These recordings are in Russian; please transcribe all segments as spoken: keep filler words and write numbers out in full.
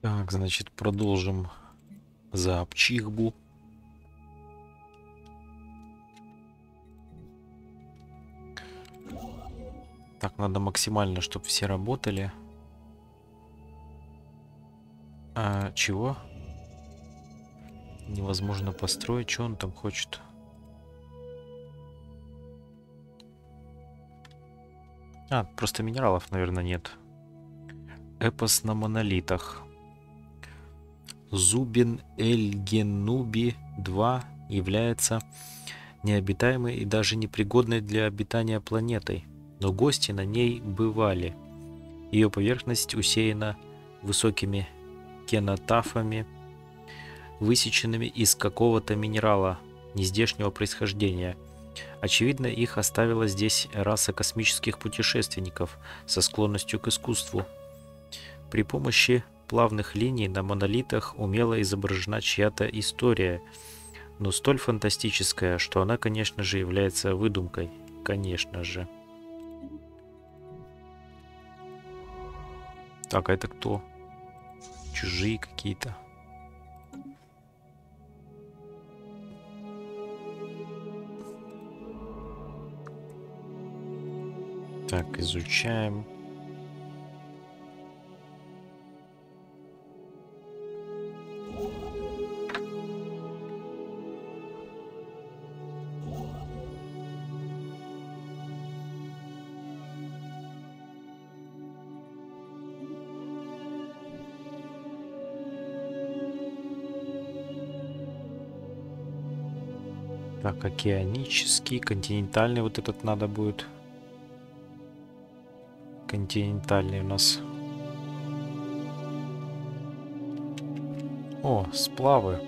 Так, значит, продолжим за Апчихбу. Так, надо максимально, чтобы все работали. А, чего? Невозможно построить. Что он там хочет? А, просто минералов, наверное, нет. Эпос на монолитах. Зубин Эль-Генуби два является необитаемой и даже непригодной для обитания планетой, но гости на ней бывали. Ее поверхность усеяна высокими кенотафами, высеченными из какого-то минерала нездешнего происхождения. Очевидно, их оставила здесь раса космических путешественников со склонностью к искусству. При помощи плавных линий на монолитах умело изображена чья-то история, но столь фантастическая, что она, конечно же, является выдумкой. Конечно же. Так, а это кто? Чужие какие-то. Так, изучаем. Так, океанический, континентальный вот этот надо будет. Континентальный у нас. О, сплавы.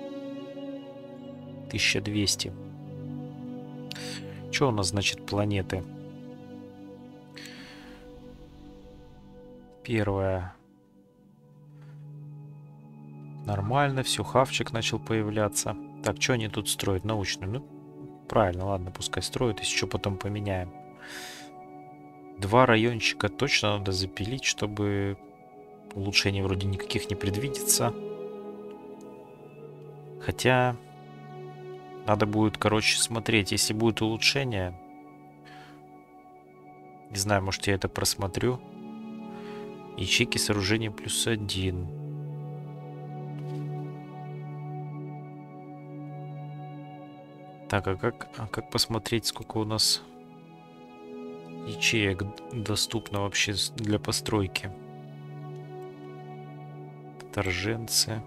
тысяча двести. Что у нас, значит, планеты? Первая. Нормально, все, хавчик начал появляться. Так, что они тут строят? Научную? Ну, правильно, ладно, пускай строят, если что, потом поменяем. Два райончика точно надо запилить, чтобы улучшений вроде никаких не предвидится. Хотя надо будет, короче, смотреть, если будет улучшение. Не знаю, может, я это просмотрю. Ячейки сооружения плюс один. Так, а как, а как посмотреть, сколько у нас ячеек доступно вообще для постройки? Вторженцы.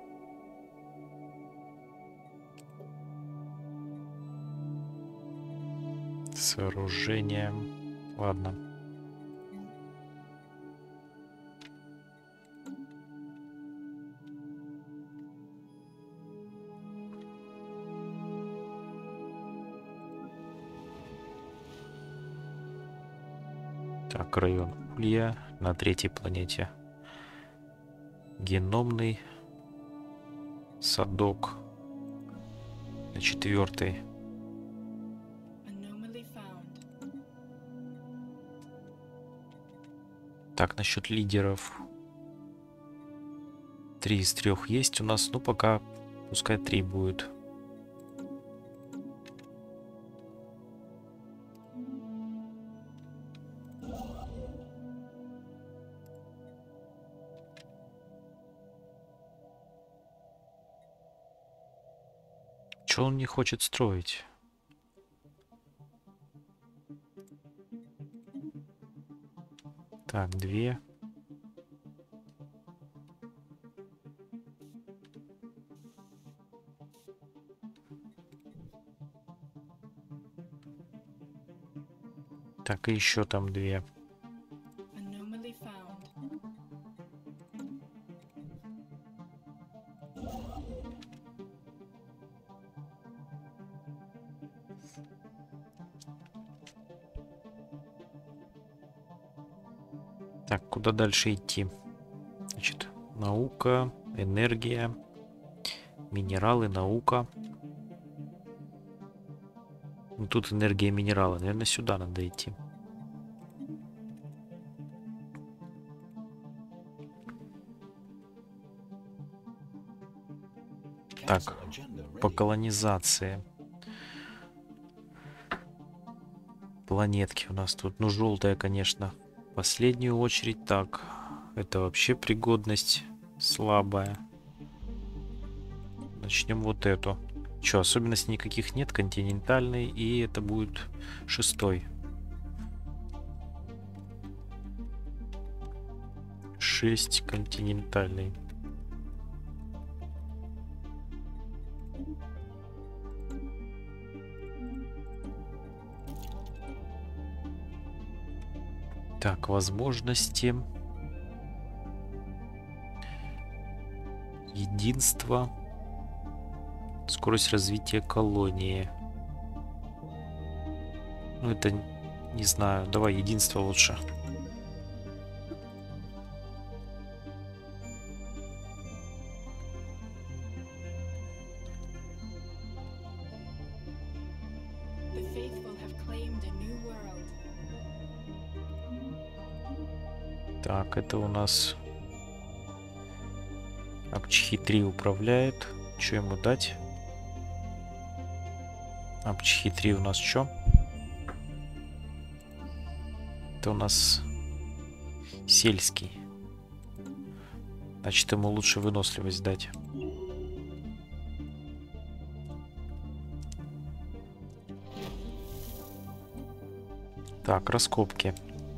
Сооружение. Ладно. Так, район Улья на третьей планете. Геномный садок на четвертой. Так, насчет лидеров. Три из трех есть у нас. Ну, пока пускай три будет. Что он не хочет строить? Так, две. Так, и еще там две. Так, куда дальше идти? Значит, наука, энергия, минералы, наука. Ну, тут энергия минерала. Наверное, сюда надо идти. Так, по колонизации. Планетки у нас тут. Ну, желтая, конечно, в последнюю очередь. Так, это вообще пригодность слабая. Начнем вот эту. Че, особенностей никаких нет. Континентальный. И это будет шестой. Шесть континентальный. Так, возможности. Единство. Скорость развития колонии. Ну, это, не знаю. Давай единство лучше. Так, это у нас Апчхи три управляет. Что ему дать? Апчхи три у нас что? Это у нас сельский. Значит, ему лучше выносливость дать. Так, раскопки.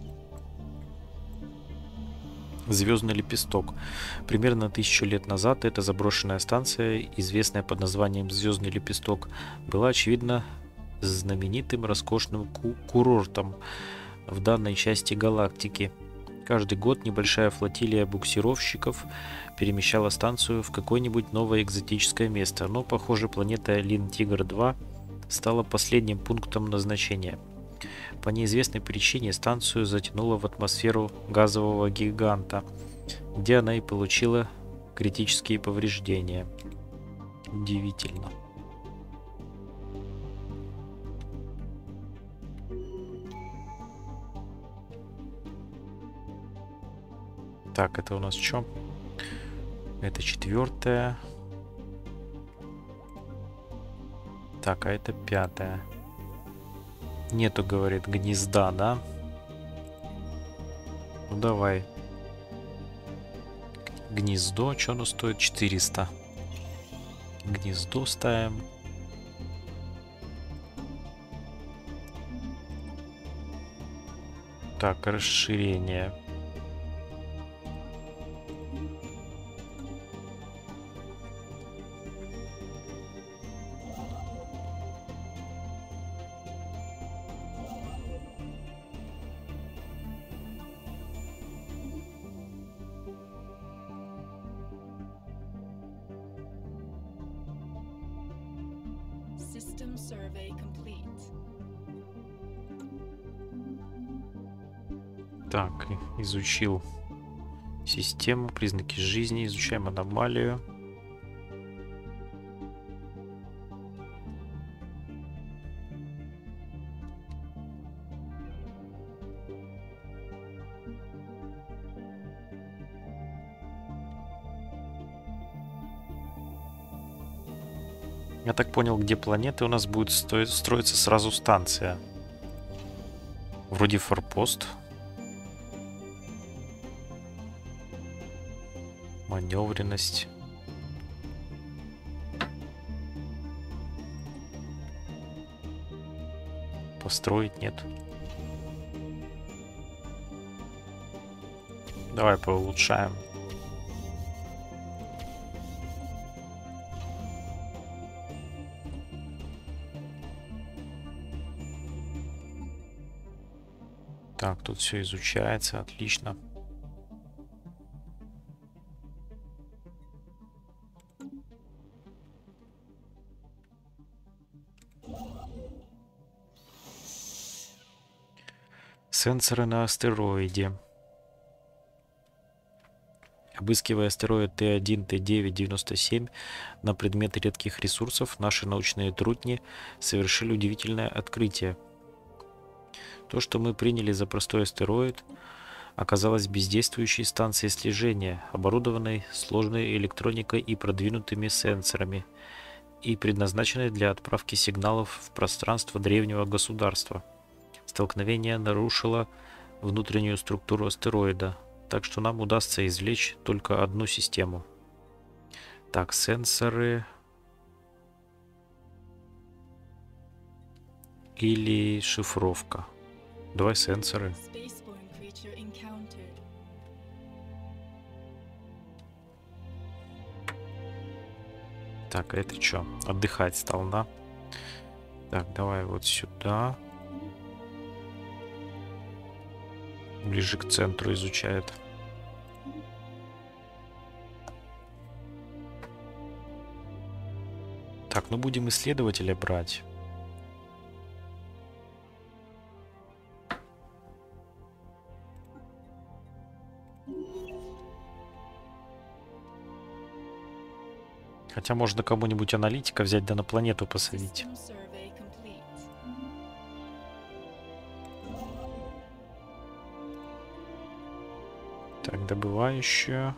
Звездный лепесток. Примерно тысячу лет назад эта заброшенная станция, известная под названием Звездный лепесток, была, очевидно, знаменитым роскошным ку курортом в данной части галактики. Каждый год небольшая флотилия буксировщиков перемещала станцию в какое-нибудь новое экзотическое место, но, похоже, планета Лин-Тигр два стала последним пунктом назначения. По неизвестной причине станцию затянуло в атмосферу газового гиганта, где она и получила критические повреждения. Удивительно. Так, это у нас что? Это четвертая. Так, а это пятая. Нету, говорит, гнезда, да? Ну давай. Гнездо, что оно стоит? четыреста. Гнездо ставим. Так, расширение. Так, изучил систему, признаки жизни, изучаем аномалию. Я так понял, где планеты у нас будет стоить, строиться сразу станция. Вроде форпост. Маневренность. Построить нет. Давай поулучшаем. Так, тут все изучается, отлично. Сенсоры на астероиде. Обыскивая астероид Т один Т девять девяносто семь на предмет редких ресурсов, наши научные трудни совершили удивительное открытие. То, что мы приняли за простой астероид, оказалась бездействующей станцией слежения, оборудованной сложной электроникой и продвинутыми сенсорами, и предназначенной для отправки сигналов в пространство древнего государства. Столкновение нарушило внутреннюю структуру астероида, так что нам удастся извлечь только одну систему. Так, сенсоры или шифровка. Давай сенсоры. Так, а это что? Отдыхать стал, да? Так, давай вот сюда. Ближе к центру изучает. Так, ну будем исследователя брать. Хотя можно кому-нибудь аналитика взять, да на планету посадить. Так, добывающую.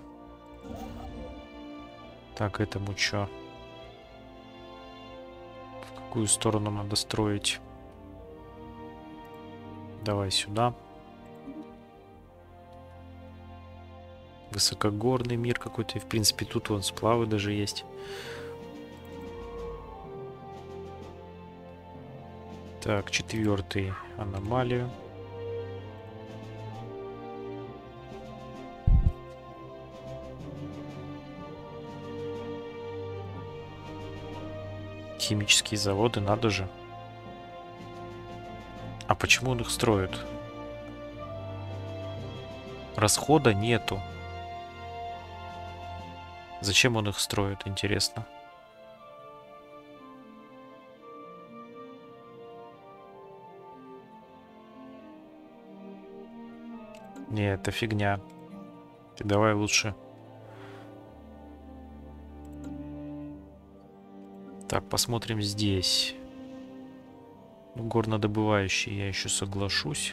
Так, этому что? В какую сторону надо строить? Давай сюда. Высокогорный мир какой-то. И в принципе тут вон сплавы даже есть. Так, четвертый аномалию. Химические заводы, надо же. А почему он их строит? Расхода нету. Зачем он их строит, интересно? Не, это фигня. Ты давай лучше. Так, посмотрим здесь. Ну, горнодобывающий я еще соглашусь.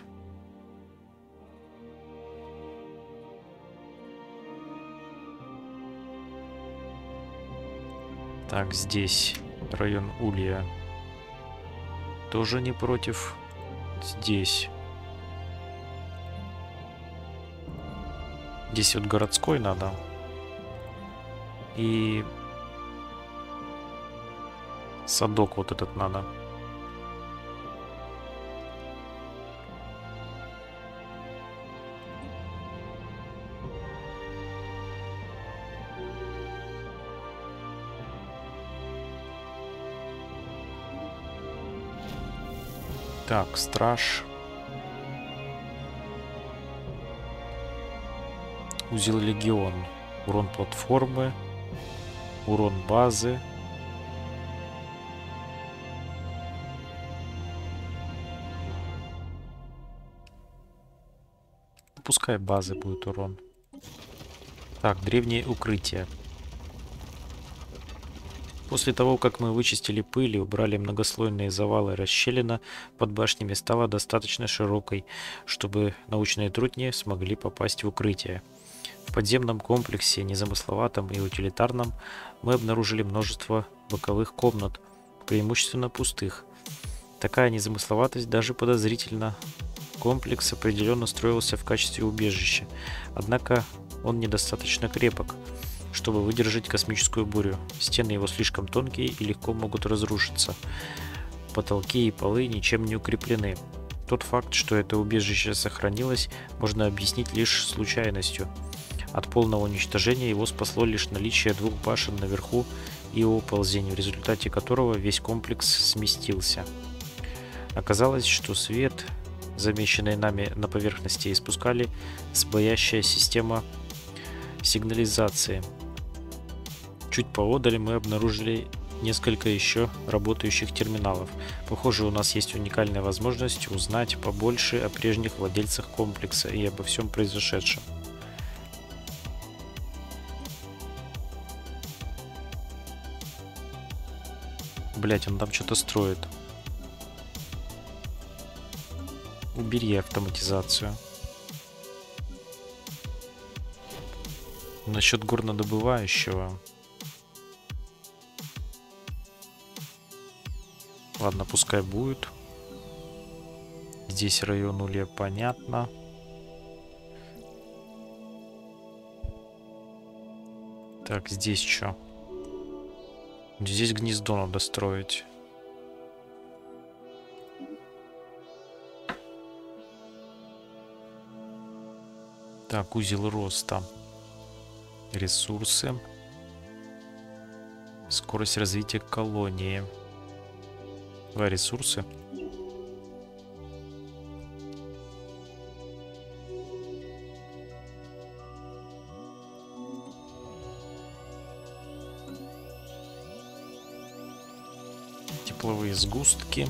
Так, здесь район Улья. Тоже не против. Здесь. Здесь вот городской надо. И садок вот этот надо. Так, страж. Узел легион. Урон платформы. Урон базы. Пускай базы будет урон. Так, древнее укрытие. После того, как мы вычистили пыль и убрали многослойные завалы, расщелина под башнями стала достаточно широкой, чтобы научные трудни смогли попасть в укрытие. В подземном комплексе, незамысловатом и утилитарном, мы обнаружили множество боковых комнат, преимущественно пустых. Такая незамысловатость даже подозрительна. Комплекс определенно строился в качестве убежища, однако он недостаточно крепок, чтобы выдержать космическую бурю. Стены его слишком тонкие и легко могут разрушиться. Потолки и полы ничем не укреплены. Тот факт, что это убежище сохранилось, можно объяснить лишь случайностью. От полного уничтожения его спасло лишь наличие двух башен наверху и оползень, в результате которого весь комплекс сместился. Оказалось, что свет, замеченный нами на поверхности, испускали сбоящая система сигнализации. Чуть поодаль мы обнаружили несколько еще работающих терминалов. Похоже, у нас есть уникальная возможность узнать побольше о прежних владельцах комплекса и обо всем произошедшем. Блять, он там что-то строит. Убери автоматизацию. Насчет горнодобывающего. Ладно, пускай будет. Здесь район Улья, понятно. Так, здесь что? Здесь гнездо надо строить. Так, узел роста. Ресурсы. Скорость развития колонии. Давай ресурсы. Тепловые сгустки.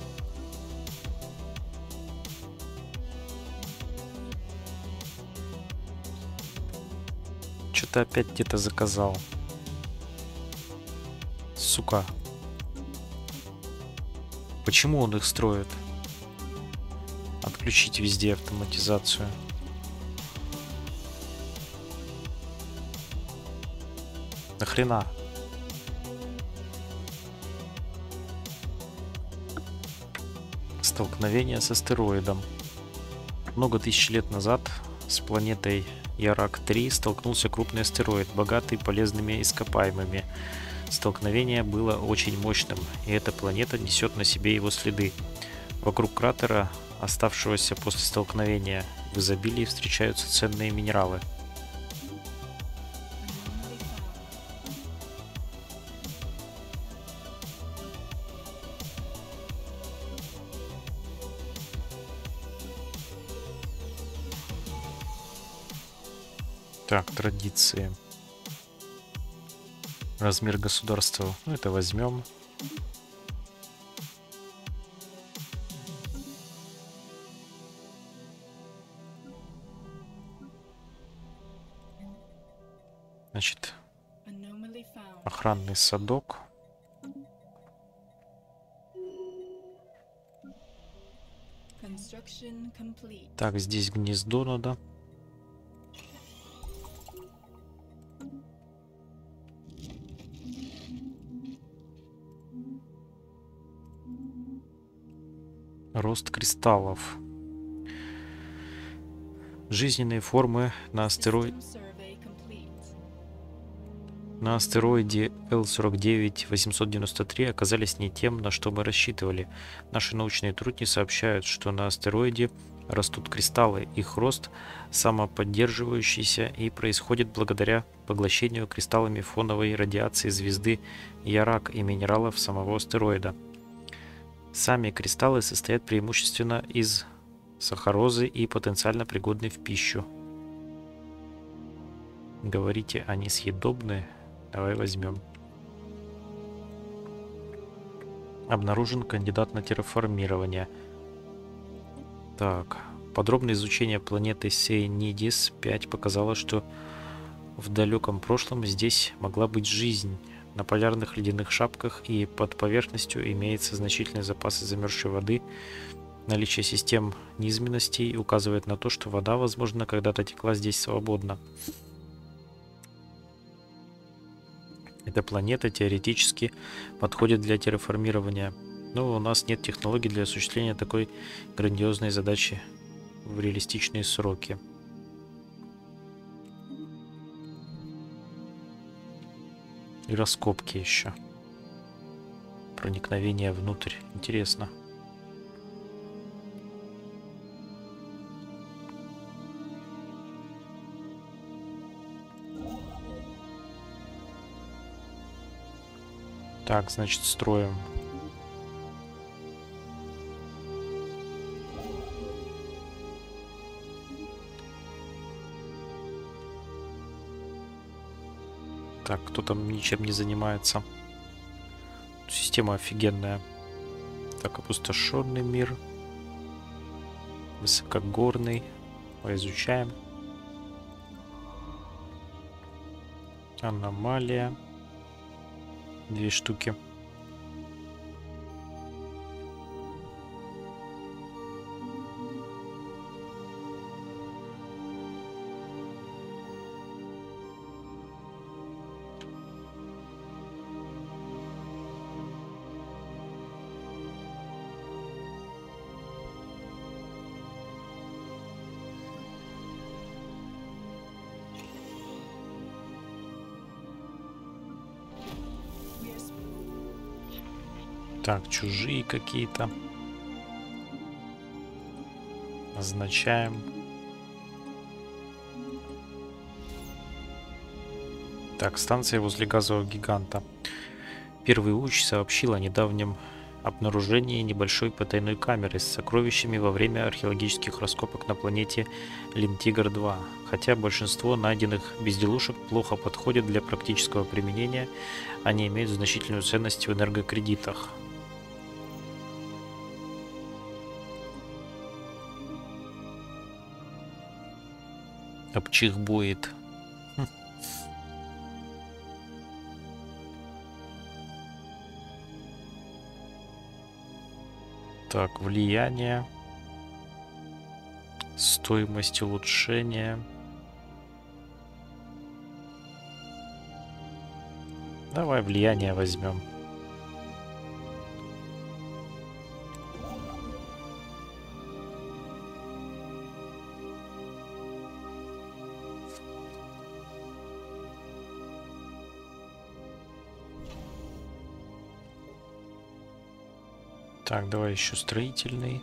Что-то опять где-то заказал. Сука. Почему он их строит? Отключить везде автоматизацию. Нахрена? Столкновение с астероидом. Много тысяч лет назад с планетой Ярак три столкнулся крупный астероид, богатый полезными ископаемыми. Столкновение было очень мощным, и эта планета несет на себе его следы. Вокруг кратера, оставшегося после столкновения, в изобилии встречаются ценные минералы. Так, традиции. Размер государства. Ну, это возьмем. Значит, охранный садок. Так, здесь гнездо надо. Рост кристаллов. Жизненные формы на астероиде. На астероиде Л сорок девять восемьсот девяносто три оказались не тем, на что мы рассчитывали. Наши научные трудники сообщают, что на астероиде растут кристаллы. Их рост самоподдерживающийся и происходит благодаря поглощению кристаллами фоновой радиации звезды Ярак и минералов самого астероида. Сами кристаллы состоят преимущественно из сахарозы и потенциально пригодны в пищу. Говорите, они съедобны? Давай возьмем. Обнаружен кандидат на терраформирование. Так, подробное изучение планеты Сейнидис пять показало, что в далеком прошлом здесь могла быть жизнь. На полярных ледяных шапках и под поверхностью имеются значительные запасы замерзшей воды. Наличие систем низменностей указывает на то, что вода, возможно, когда-то текла здесь свободно. Эта планета теоретически подходит для терраформирования, но у нас нет технологий для осуществления такой грандиозной задачи в реалистичные сроки. И раскопки еще. Проникновение внутрь. Интересно. Так, значит, строим. Так, кто там ничем не занимается. Система офигенная. Так, опустошенный мир. Высокогорный. Поизучаем. Аномалия. Две штуки. Так, чужие какие-то. Назначаем. Так, станция возле газового гиганта. Первый луч сообщил о недавнем обнаружении небольшой потайной камеры с сокровищами во время археологических раскопок на планете Линтигр два. Хотя большинство найденных безделушек плохо подходят для практического применения, они имеют значительную ценность в энергокредитах. Обчихбоит. Хм. Так, влияние. Стоимость улучшения. Давай влияние возьмем. Так, давай еще строительный.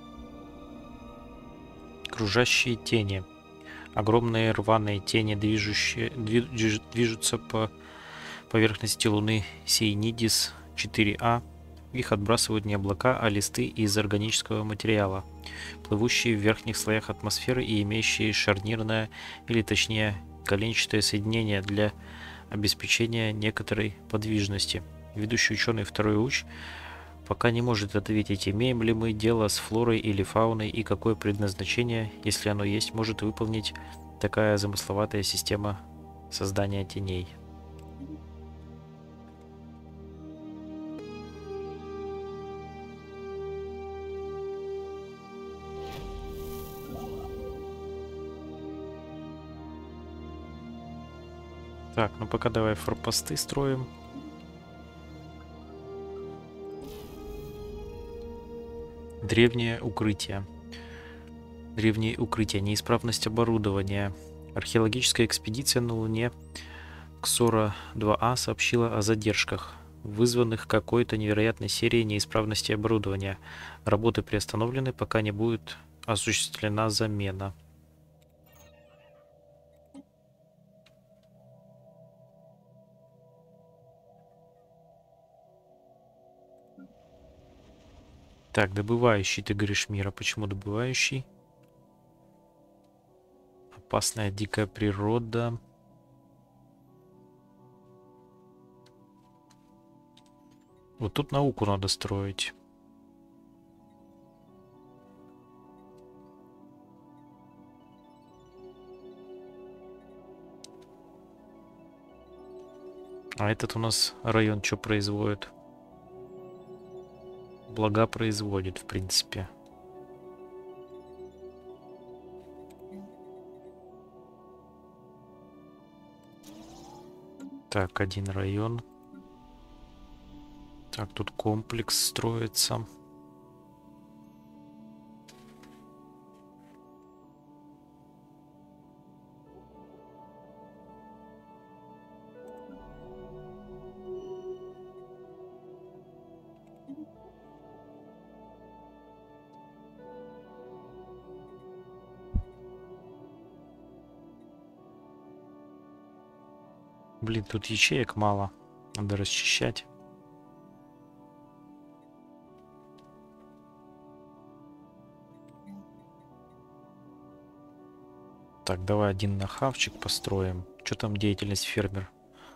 Кружащие тени. Огромные рваные тени, движущие, движ, движутся по поверхности Луны Сейнидис четыре А. Их отбрасывают не облака, а листы из органического материала, плывущие в верхних слоях атмосферы и имеющие шарнирное, или точнее коленчатое соединение для обеспечения некоторой подвижности. Ведущий ученый второй луч пока не может ответить, имеем ли мы дело с флорой или фауной и какое предназначение, если оно есть, может выполнить такая замысловатая система создания теней. Так, ну пока давай форпосты строим. Древнее укрытие. Древние укрытия. Неисправность оборудования. Археологическая экспедиция на Луне Ксора два А сообщила о задержках, вызванных какой-то невероятной серией неисправностей оборудования. Работы приостановлены, пока не будет осуществлена замена. Так, добывающий, ты говоришь, мира. Почему добывающий? Опасная дикая природа. Вот тут науку надо строить. А этот у нас район что производит? Блага производит, в принципе. Так, один район. Так, тут комплекс строится. Блин, тут ячеек мало. Надо расчищать. Так, давай один нахавчик построим. Что там деятельность фермер?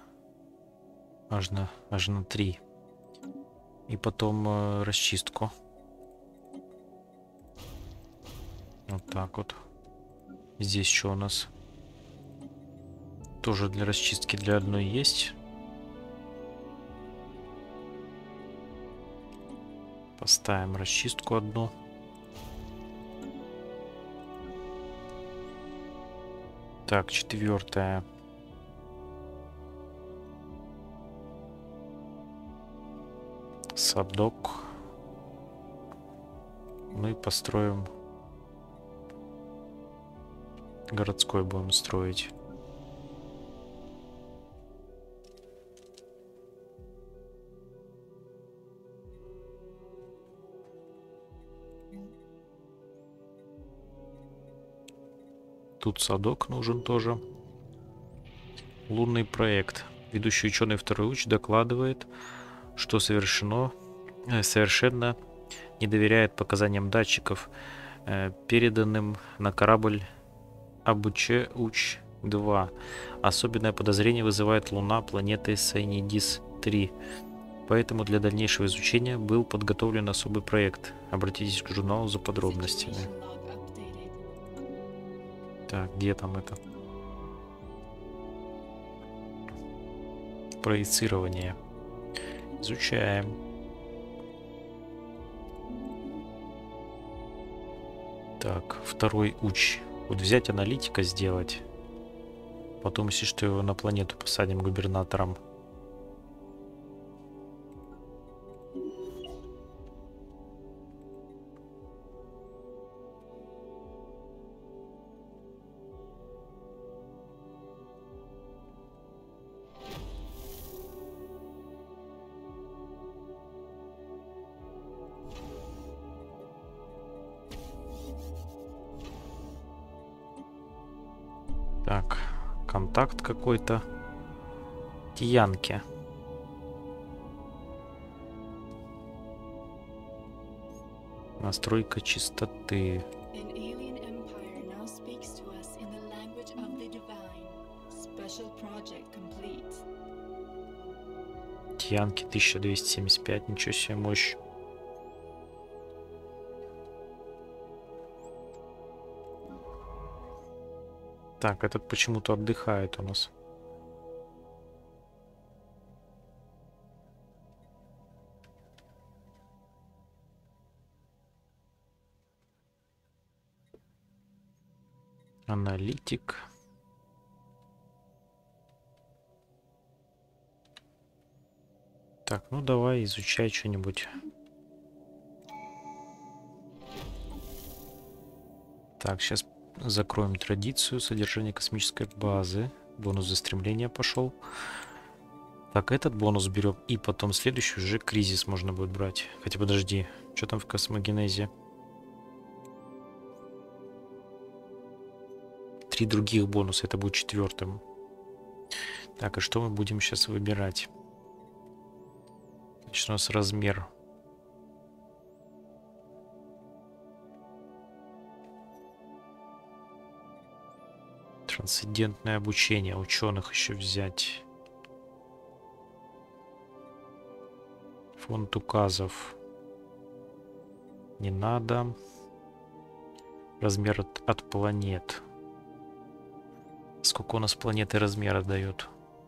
Аж на, аж на три. И потом э, расчистку. Вот так вот. Здесь что у нас? Тоже для расчистки для одной есть. Поставим расчистку одну. Так, четвертая. Садок. Ну и построим. Городской будем строить. Тут садок нужен тоже. Лунный проект. Ведущий ученый второй уч докладывает, что совершено, э, совершенно не доверяет показаниям датчиков, э, переданным на корабль Абуче-Уч два. Особенное подозрение вызывает Луна планеты Сайнидис три. Поэтому для дальнейшего изучения был подготовлен особый проект. Обратитесь к журналу за подробностями. Так, где там это? Проецирование. Изучаем. Так, второй уч. Вот взять аналитика сделать. Потом, если что, его на планету посадим губернатором. Так, контакт какой-то. Тиянки. Настройка чистоты. Тиянки тысяча двести семьдесят пять, ничего себе мощь. Так, этот почему-то отдыхает у нас. Аналитик. Так, ну давай изучай что-нибудь. Так, сейчас закроем традицию. Содержание космической базы. Бонус за стремление пошел. Так, этот бонус берем. И потом следующий уже кризис можно будет брать. Хотя подожди. Что там в космогенезе? Три других бонуса. Это будет четвертым. Так, и что мы будем сейчас выбирать? Значит, у нас размер. Трансцендентное обучение. Ученых еще взять. Фонд указов. Не надо. Размер от, от планет. Сколько у нас планеты размера дают?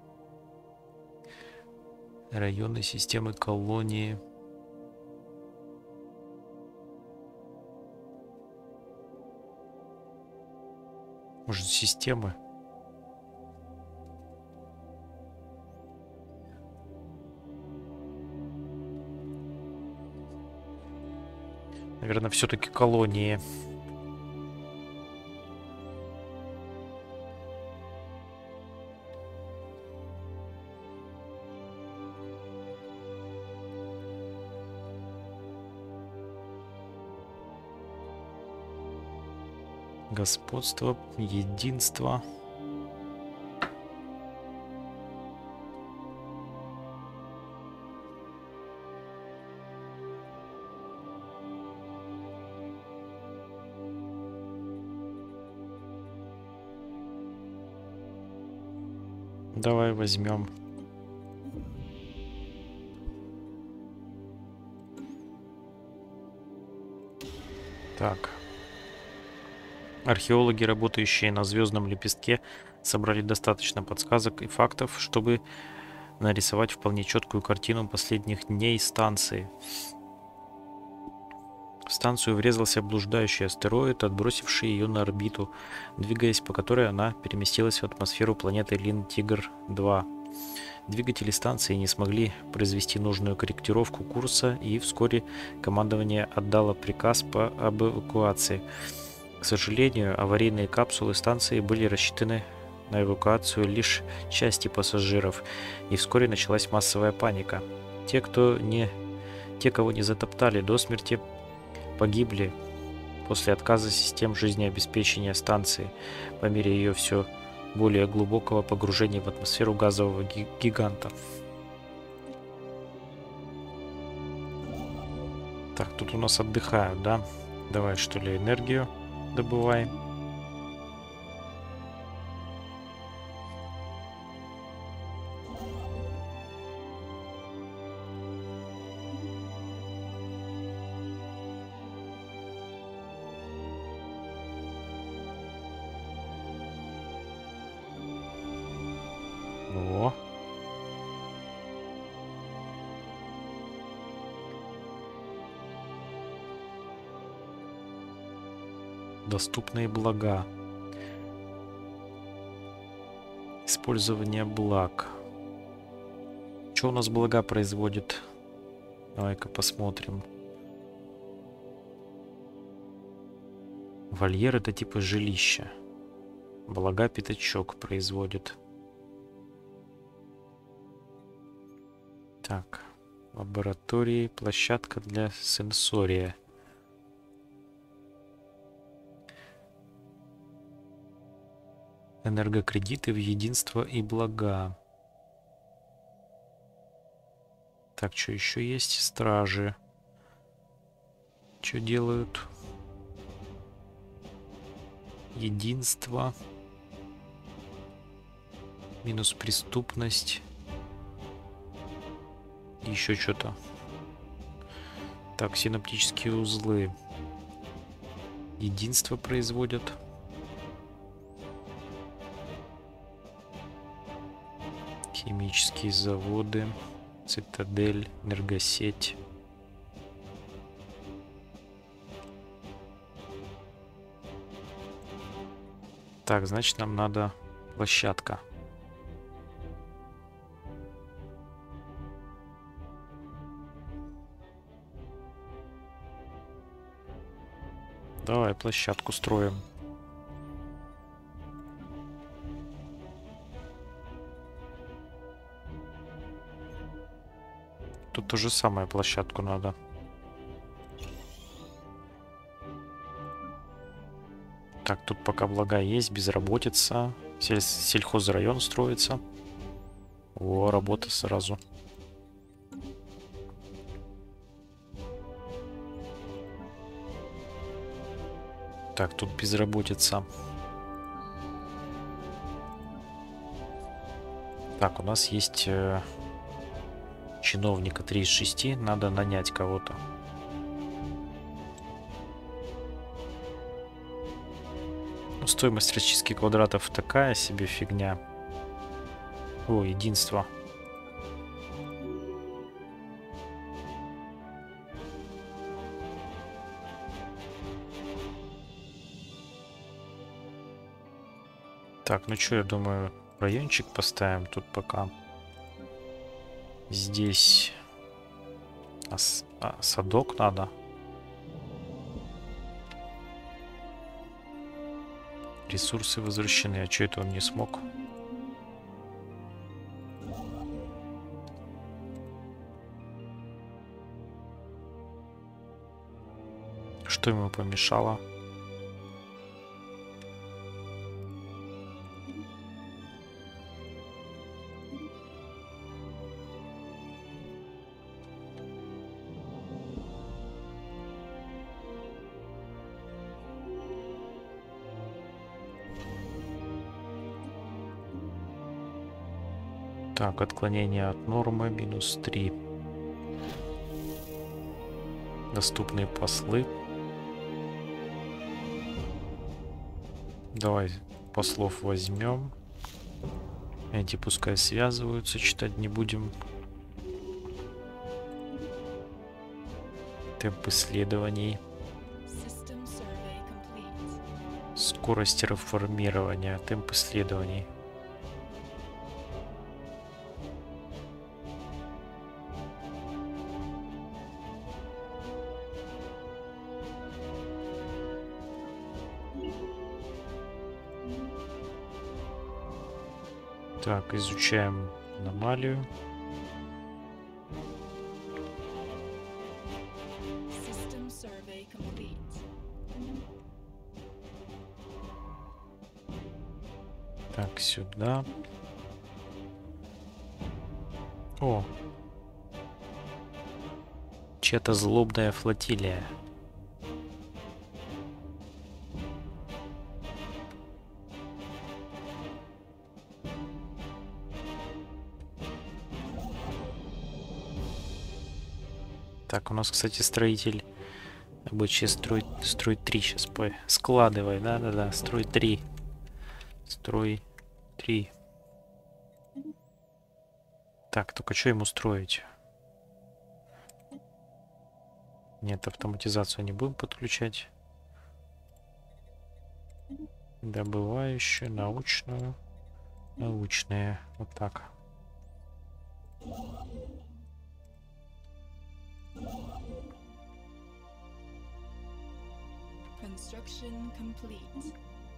Районы системы колонии. Может, системы? Наверное, все-таки колонии. Господство, единство. Давай возьмем. Так. Археологи, работающие на звездном лепестке, собрали достаточно подсказок и фактов, чтобы нарисовать вполне четкую картину последних дней станции. В станцию врезался блуждающий астероид, отбросивший ее на орбиту, двигаясь по которой она переместилась в атмосферу планеты Лин-Тигр два. Двигатели станции не смогли произвести нужную корректировку курса, и вскоре командование отдало приказ по об эвакуации. К сожалению, аварийные капсулы станции были рассчитаны на эвакуацию лишь части пассажиров, и вскоре началась массовая паника. Те, кто не, те, кого не затоптали до смерти, погибли после отказа систем жизнеобеспечения станции по мере ее все более глубокого погружения в атмосферу газового ги- гиганта. Так, тут у нас отдыхают, да? Давай, что ли, энергию добываем. О. Доступные блага. Использование благ. Что у нас блага производит? Давай-ка посмотрим. Вольер — это типа жилища. Блага пятачок производит. Так. Лаборатории. Площадка для сенсория. Энергокредиты в единство и блага. Так, что еще есть? Стражи. Что делают? Единство. Минус преступность. Еще что-то. Так, синаптические узлы. Единство производят. Химические заводы. Цитадель. Энергосеть. Так, значит, нам надо площадка. Давай площадку строим. Тут то же самое, площадку надо. Так, тут пока блага есть, безработица. Сель сельхозрайон строится. О, работа сразу. Так, тут безработица. Так, у нас есть э, чиновника три из шести. Надо нанять кого-то. Стоимость расчистки квадратов такая себе фигня. О, единство. Так, ну что, я думаю, райончик поставим тут пока. Здесь а, а, садок надо. Ресурсы возвращены. А что это он не смог? Что ему помешало? Так, отклонение от нормы минус три. Доступные послы. Давай послов возьмем. Эти пускай связываются, читать не будем. Темп исследований. Скорость реформирования. Темп исследований. Так, изучаем аномалию. сюда. О! Чья-то злобная флотилия. Так, у нас, кстати, строитель обычно строить, строить три сейчас. По... Складывай, да-да-да, строй три. Строй три. Так, только что ему строить? Нет, автоматизацию не будем подключать. Добывающую, научную, научные. Вот так. Construction complete.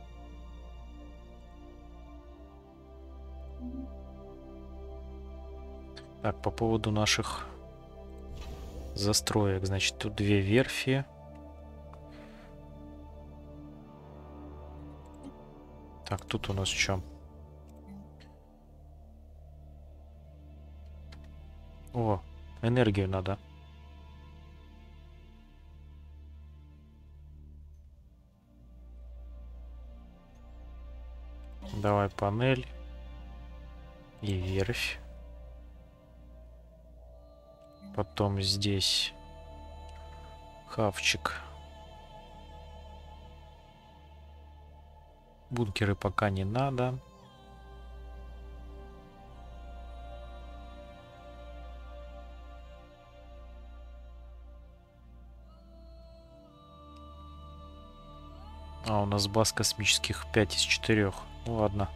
Так, по поводу наших застроек. Значит, тут две верфи. Так, тут у нас что? О, энергию надо. Давай панель и верфь. Потом здесь хавчик. Бункеры пока не надо. А у нас баз космических пять из четырёх. Ладно.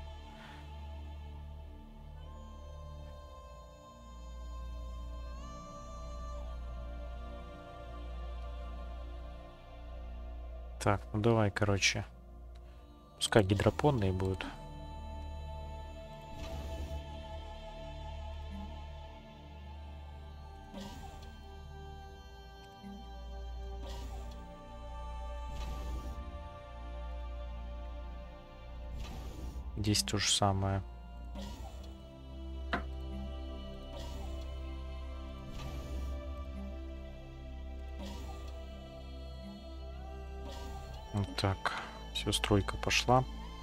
Так, ну давай, короче. Пускай гидропонные будут. Здесь то же самое. Вот так. Все, стройка пошла.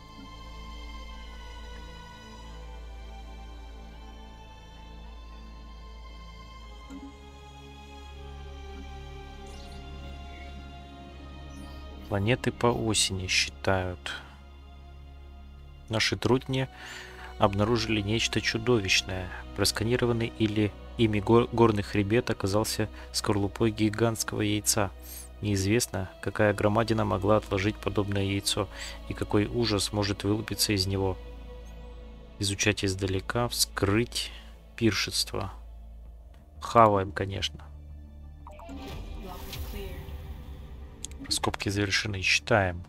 Планеты по осени считают. Наши трудни обнаружили нечто чудовищное. Просканированный или ими гор горный хребет оказался скорлупой гигантского яйца. Неизвестно, какая громадина могла отложить подобное яйцо и какой ужас может вылупиться из него. Изучать издалека, вскрыть пиршество. Хаваем, конечно. Раскопки завершены. Читаем.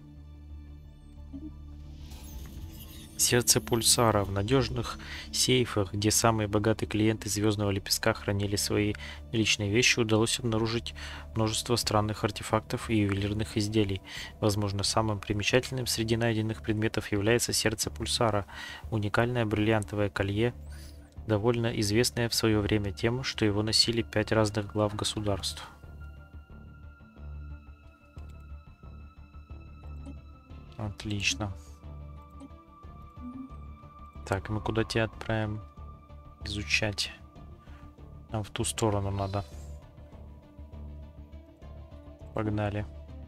Сердце пульсара. В надежных сейфах, где самые богатые клиенты Звездного Лепестка хранили свои личные вещи, удалось обнаружить множество странных артефактов и ювелирных изделий. Возможно, самым примечательным среди найденных предметов является сердце пульсара, уникальное бриллиантовое колье, довольно известное в свое время тем, что его носили пять разных глав государств. Отлично. Так, мы куда тебя отправим? Изучать. Нам в ту сторону надо. Погнали.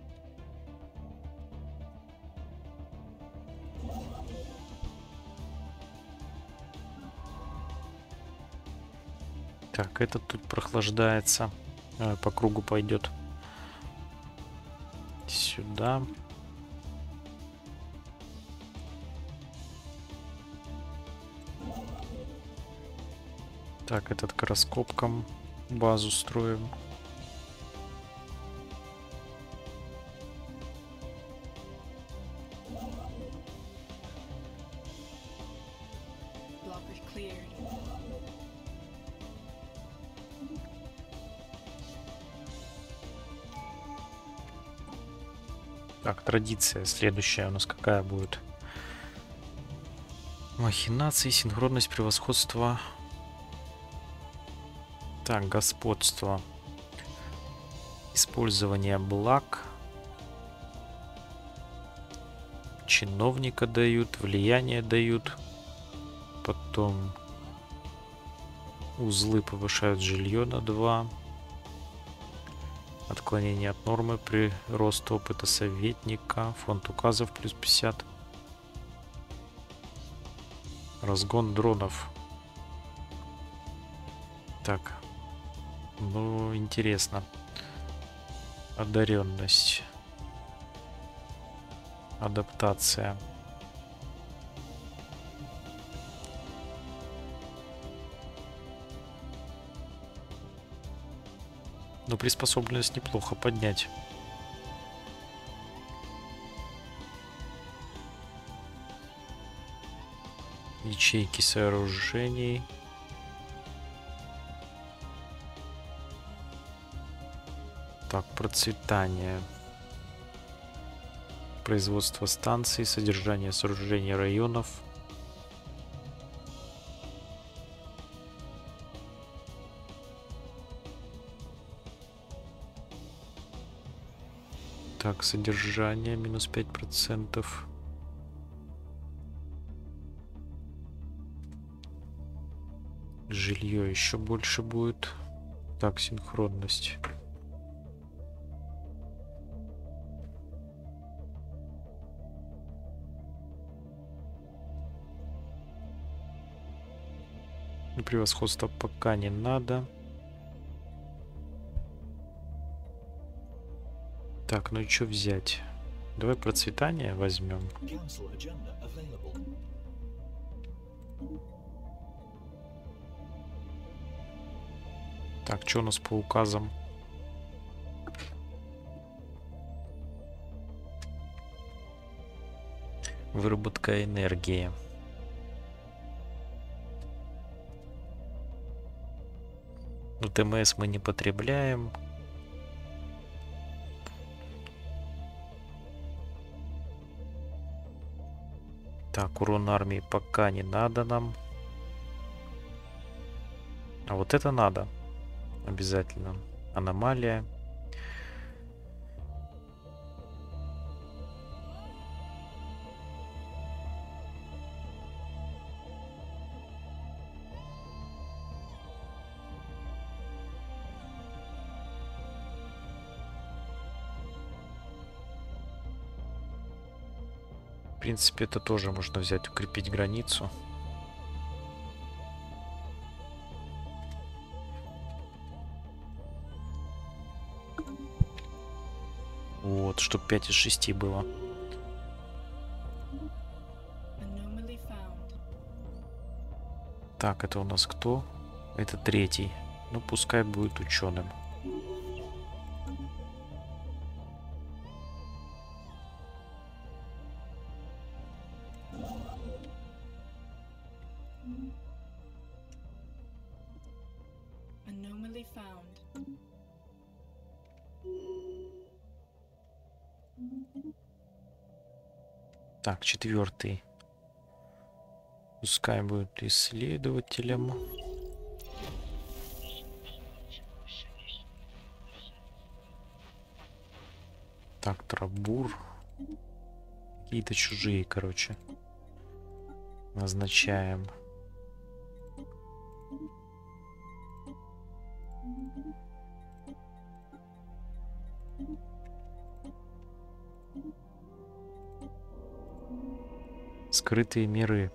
Так, этот тут прохлаждается. Давай по кругу пойдет. Сюда. Так, этот к раскопкам базу строим. Так, традиция следующая у нас какая будет? Махинации, синхронность, превосходство. Так, господство. Использование благ. Чиновника дают, влияние дают. Потом узлы повышают жилье на два. Отклонение от нормы при рост опыта советника. Фонд указов плюс пятьдесят. Разгон дронов. Так. Ну, интересно. Одаренность. Адаптация. Но приспособленность неплохо поднять. Ячейки сооружений. Так, процветание. Производство станций, содержание сооружений районов. Так, содержание минус пять процентов. Жилье еще больше будет. Так, синхронность. Превосходство пока не надо. Так, ну и что взять? Давай процветание возьмем. Так, что у нас по указам? Выработка энергии. Ну, ТМС мы не потребляем. Так, урон армии пока не надо нам. А вот это надо. Обязательно. Аномалия. В принципе, это тоже можно взять, укрепить границу. Вот, чтоб пять из шести было. Так, это у нас кто? Это третий. Ну, пускай будет ученым. Так, четвертый. Пускай будет исследователем. Так, Трабур. Какие-то чужие, короче. Назначаем. Скрытые миры.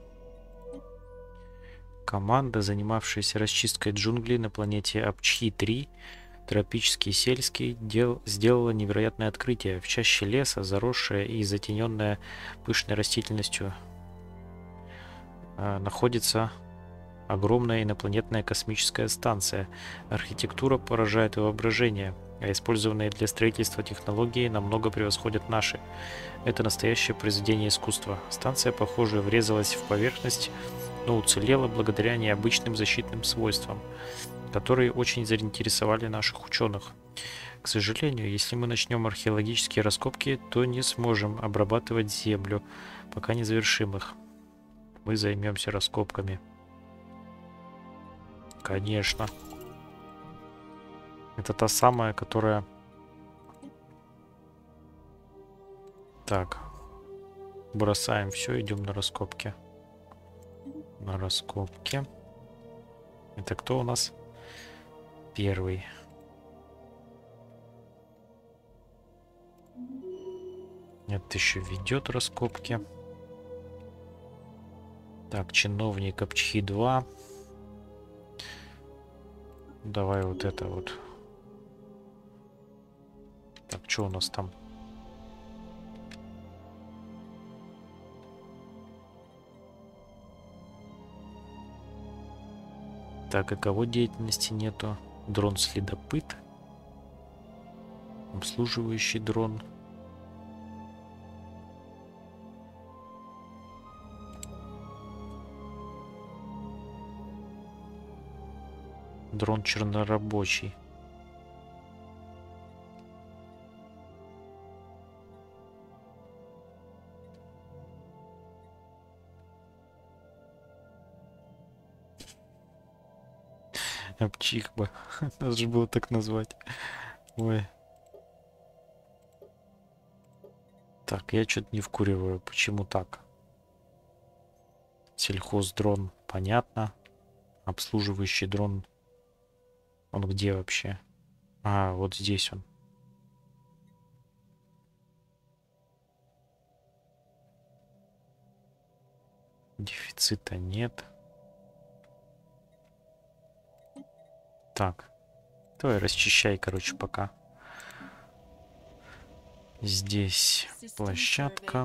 Команда, занимавшаяся расчисткой джунглей на планете Апчхи три, тропический сельский, дел, сделала невероятное открытие. В чаще леса, заросшая и затененная пышной растительностью, э, находится огромная инопланетная космическая станция. Архитектура поражает воображение, а использованные для строительства технологии намного превосходят наши. Это настоящее произведение искусства. Станция, похоже, врезалась в поверхность, но уцелела благодаря необычным защитным свойствам, которые очень заинтересовали наших ученых. К сожалению, если мы начнем археологические раскопки, то не сможем обрабатывать землю, пока не завершим их. мы займемся раскопками. Конечно. Это та самая, которая... Так. Бросаем все, идем на раскопки. На раскопки. Это кто у нас? Первый. Это еще ведет раскопки. Так, чиновник Апчхи два. Давай вот это вот. Так, что у нас там? Так, и кого деятельности нету? Дрон-следопыт. Обслуживающий дрон. Дрон чернорабочий. Апчихба. Надо же было так назвать. Ой. Так, я что-то не вкуриваю. Почему так? Сельхоздрон, понятно. Обслуживающий дрон. Он где вообще? А, вот здесь он. Дефицита нет. Так. Давай расчищай, короче, пока. Здесь площадка.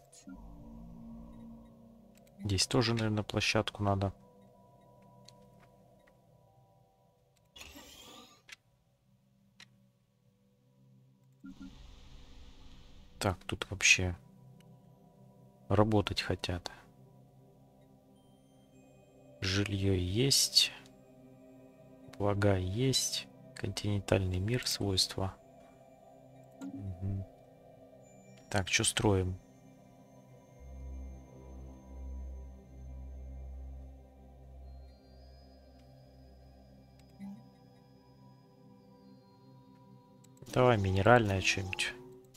Здесь тоже, наверное, площадку надо. Так, тут вообще работать хотят. Жилье есть. Блага есть. Континентальный мир, свойства. Угу. Так, что строим? Давай минеральное что-нибудь.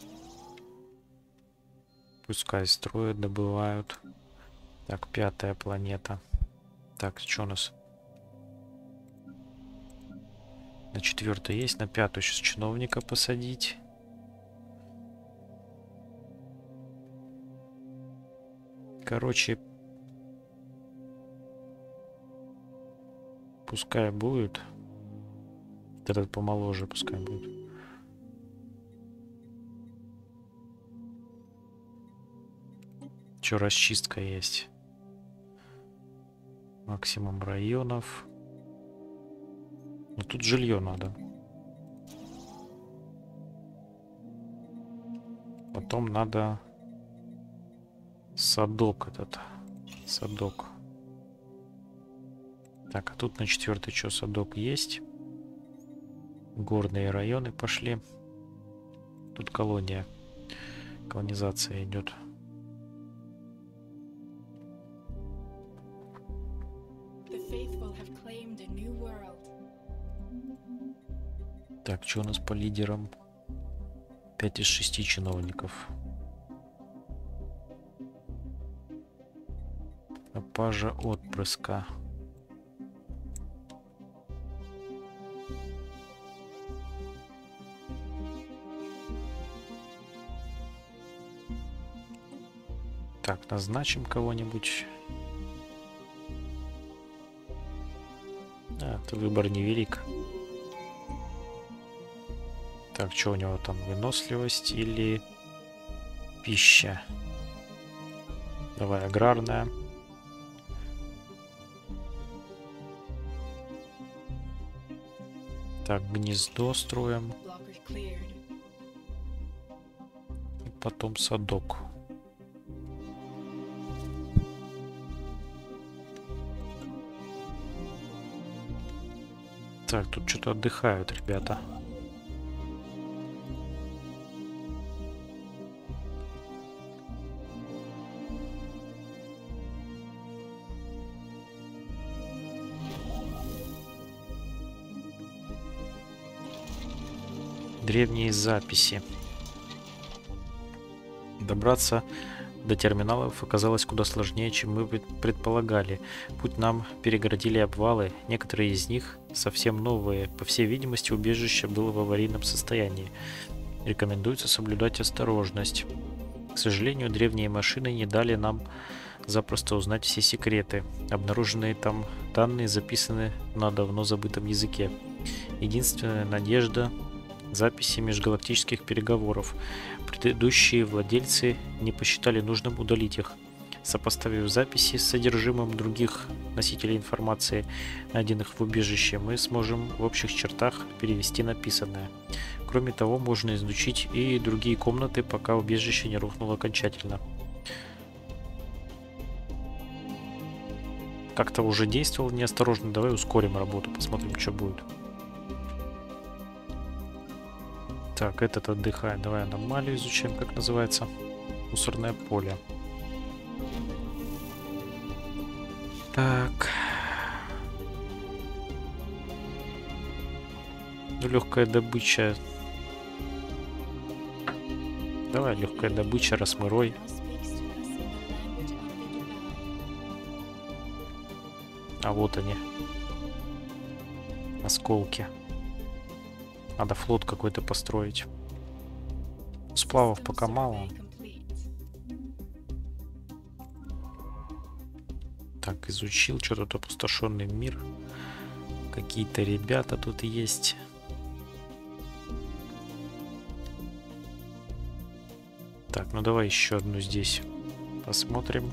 Пускай строят, добывают. Так, пятая планета. Так, что у нас? На четвертой есть, на пятую сейчас чиновника посадить. Короче, пускай будет. Вот этот помоложе пускай будет. Че, расчистка есть. Максимум районов. Но тут жилье надо. Потом надо садок этот. Садок. Так, а тут на четвертый что, садок есть. Горные районы пошли. Тут колония. Колонизация идет. Так, что у нас по лидерам? пять из шести чиновников. Пропажа отпрыска. Так, назначим кого-нибудь. А, это выбор невелик. Так, что у него там? Выносливость или пища? Давай, аграрная. Так, гнездо строим. И потом садок. Так, тут что-то отдыхают ребята. Древние записи. Добраться до терминалов оказалось куда сложнее, чем мы предполагали. Путь нам перегородили обвалы, некоторые из них совсем новые. По всей видимости, убежище было в аварийном состоянии. Рекомендуется соблюдать осторожность. К сожалению, древние машины не дали нам запросто узнать все секреты. Обнаруженные там данные записаны на давно забытом языке. Единственная надежда — записи межгалактических переговоров. Предыдущие владельцы не посчитали нужным удалить их. Сопоставив записи с содержимым других носителей информации, найденных в убежище, мы сможем в общих чертах перевести написанное. Кроме того, можно изучить и другие комнаты, пока убежище не рухнуло окончательно. Как-то уже действовал неосторожно. Давай ускорим работу, посмотрим, что будет. Так, этот отдыхает. Давай аномалию изучаем, как называется. Мусорное поле. Так. Ну, легкая добыча. Давай, легкая добыча, Расмырой. А вот они. Осколки. Надо флот какой-то построить. Сплавов пока мало. Так, изучил. Что тут опустошенный мир. Какие-то ребята тут есть. Так, ну давай еще одну здесь посмотрим.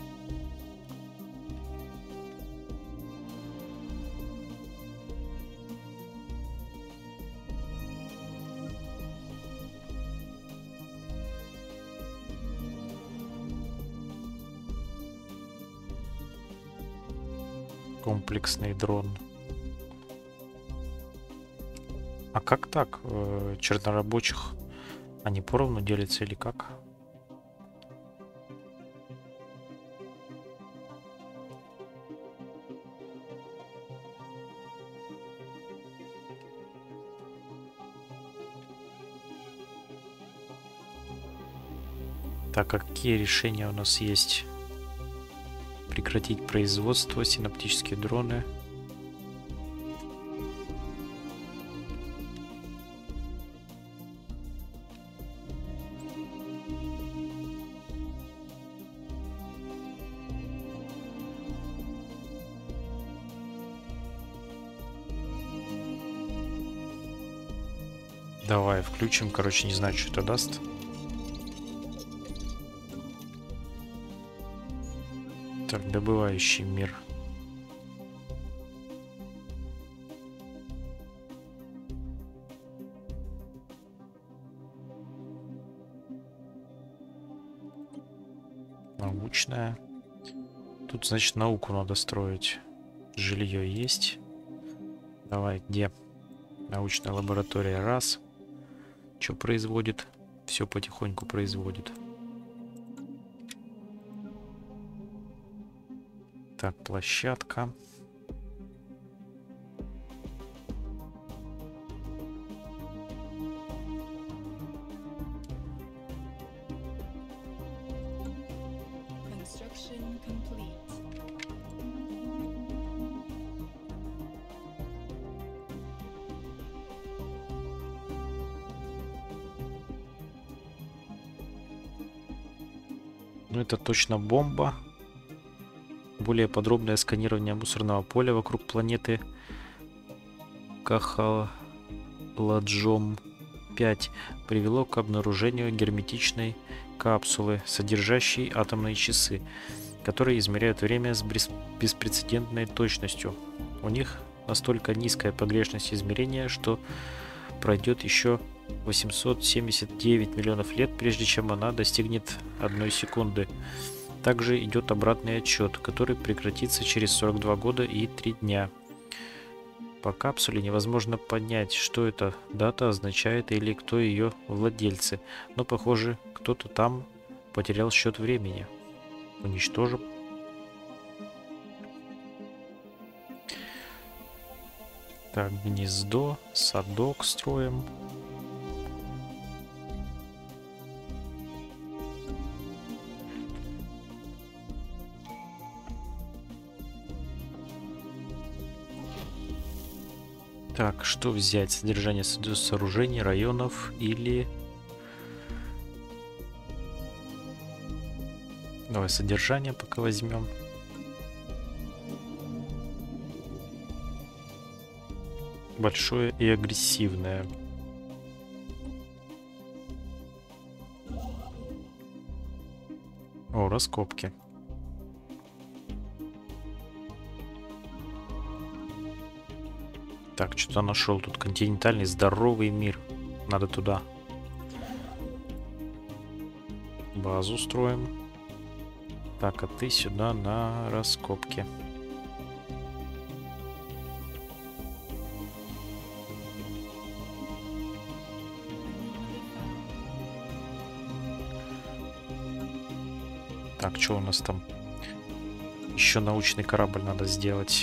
Комплексный дрон. А как так? Э, чернорабочих они поровну делятся или как? Так, какие решения у нас есть? Прекратить производство, синаптические дроны. Давай включим, короче, не знаю, что это даст. Так, добывающий мир. Научная. Тут, значит, науку надо строить. Жилье есть. Давай, где? Научная лаборатория. Раз. Что производит? Все потихоньку производит. Так, площадка. Construction complete. Ну, это точно бомба. Более подробное сканирование мусорного поля вокруг планеты Кахаладжом пять привело к обнаружению герметичной капсулы, содержащей атомные часы, которые измеряют время с беспрецедентной точностью. У них настолько низкая погрешность измерения, что пройдет еще восемьсот семьдесят девять миллионов лет, прежде чем она достигнет одной секунды. Также идет обратный отсчет, который прекратится через сорок два года и три дня. По капсуле невозможно понять, что эта дата означает или кто ее владельцы, но, похоже, кто-то там потерял счет времени. Уничтожим. Так, гнездо, садок строим. Так, что взять? Содержание со- сооружений, районов или... Давай содержание пока возьмем. Большое и агрессивное. О, раскопки. Так, что-то нашел. Тут континентальный здоровый мир. Надо туда. Базу строим. Так, а ты сюда на раскопки. Так, что у нас там? Еще научный корабль надо сделать.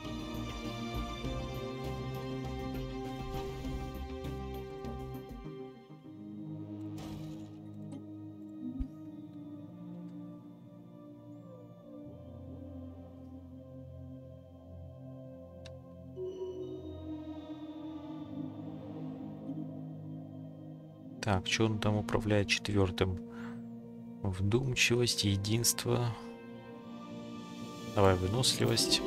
Так, что он там управляет четвертым? Вдумчивость, единство. Давай выносливость.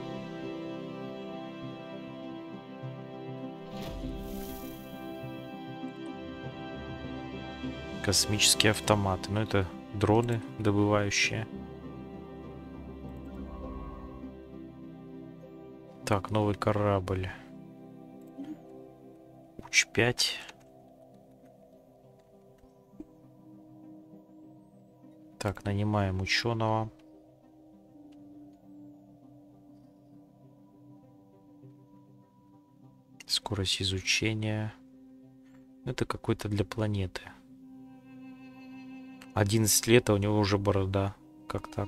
Космические автоматы. Ну, это дроны добывающие. Так, новый корабль. Уч пять. Так, нанимаем ученого. Скорость изучения. Это какой-то для планеты. одиннадцать лет, а у него уже борода. Как так?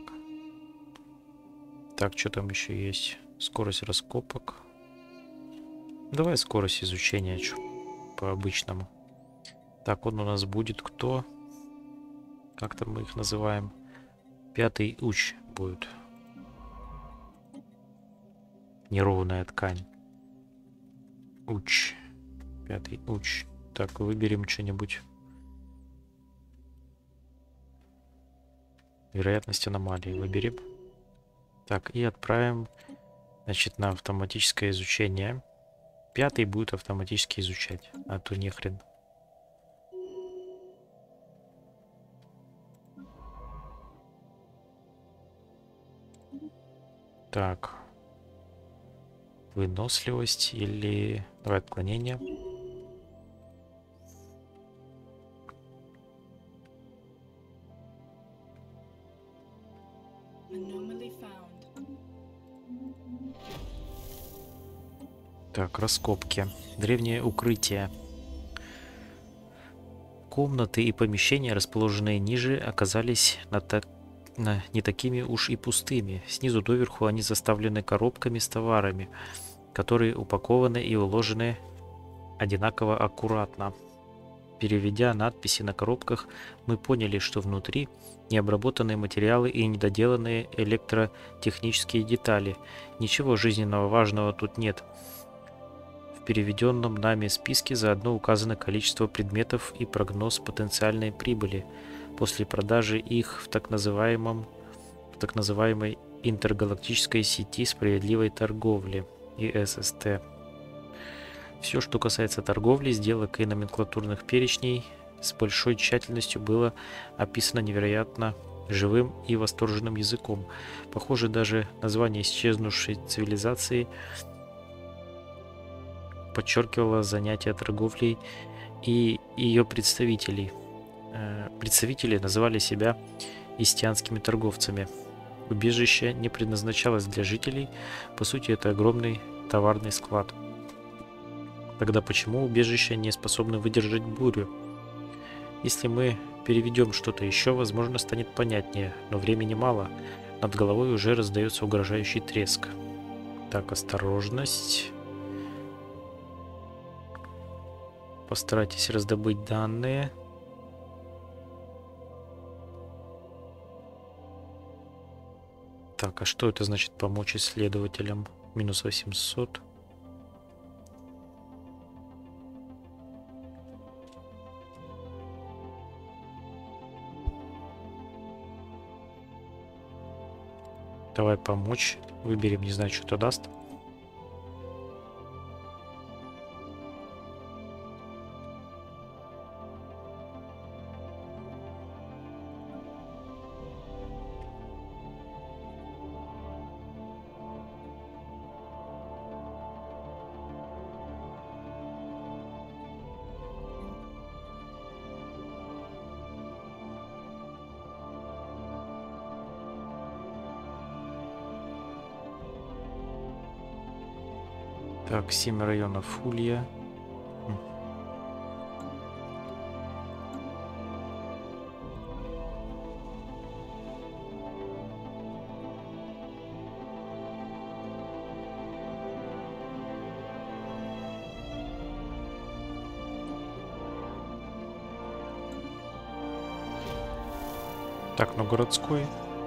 Так, что там еще есть? Скорость раскопок. Давай скорость изучения чё, по обычному. Так, он у нас будет кто? Как там мы их называем? Пятый уч будет. Неровная ткань. Уч. Пятый уч. Так, выберем что-нибудь. Вероятность аномалии выберем. Так, и отправим, значит, на автоматическое изучение. Пятый будет автоматически изучать, а то не хрен. Так. Выносливость или... Давай отклонение. Anomaly found. Так, раскопки. Древнее укрытие. Комнаты и помещения, расположенные ниже, оказались на так... на... не такими уж и пустыми. Снизу доверху они заставлены коробками с товарами, которые упакованы и уложены одинаково аккуратно. Переведя надписи на коробках, мы поняли, что внутри необработанные материалы и недоделанные электротехнические детали. Ничего жизненно важного тут нет. В переведенном нами списке заодно указано количество предметов и прогноз потенциальной прибыли после продажи их в так называемом, в так называемой интергалактической сети справедливой торговли и эс эс тэ. Все, что касается торговли, сделок и номенклатурных перечней, с большой тщательностью было описано невероятно живым и восторженным языком. Похоже, даже название исчезнувшей цивилизации подчеркивало занятие торговлей и ее представителей. Представители называли себя истианскими торговцами. Убежище не предназначалось для жителей, по сути, это огромный товарный склад. Тогда почему убежища не способны выдержать бурю? Если мы переведем что-то еще, возможно, станет понятнее, но времени мало. Над головой уже раздается угрожающий треск. Так, осторожность. Постарайтесь раздобыть данные. Так, а что это значит помочь исследователям? Минус восемьсот. Давай помочь. Выберем, не знаю, что это даст. Так, семь районов Улья. М. Так, ну городской.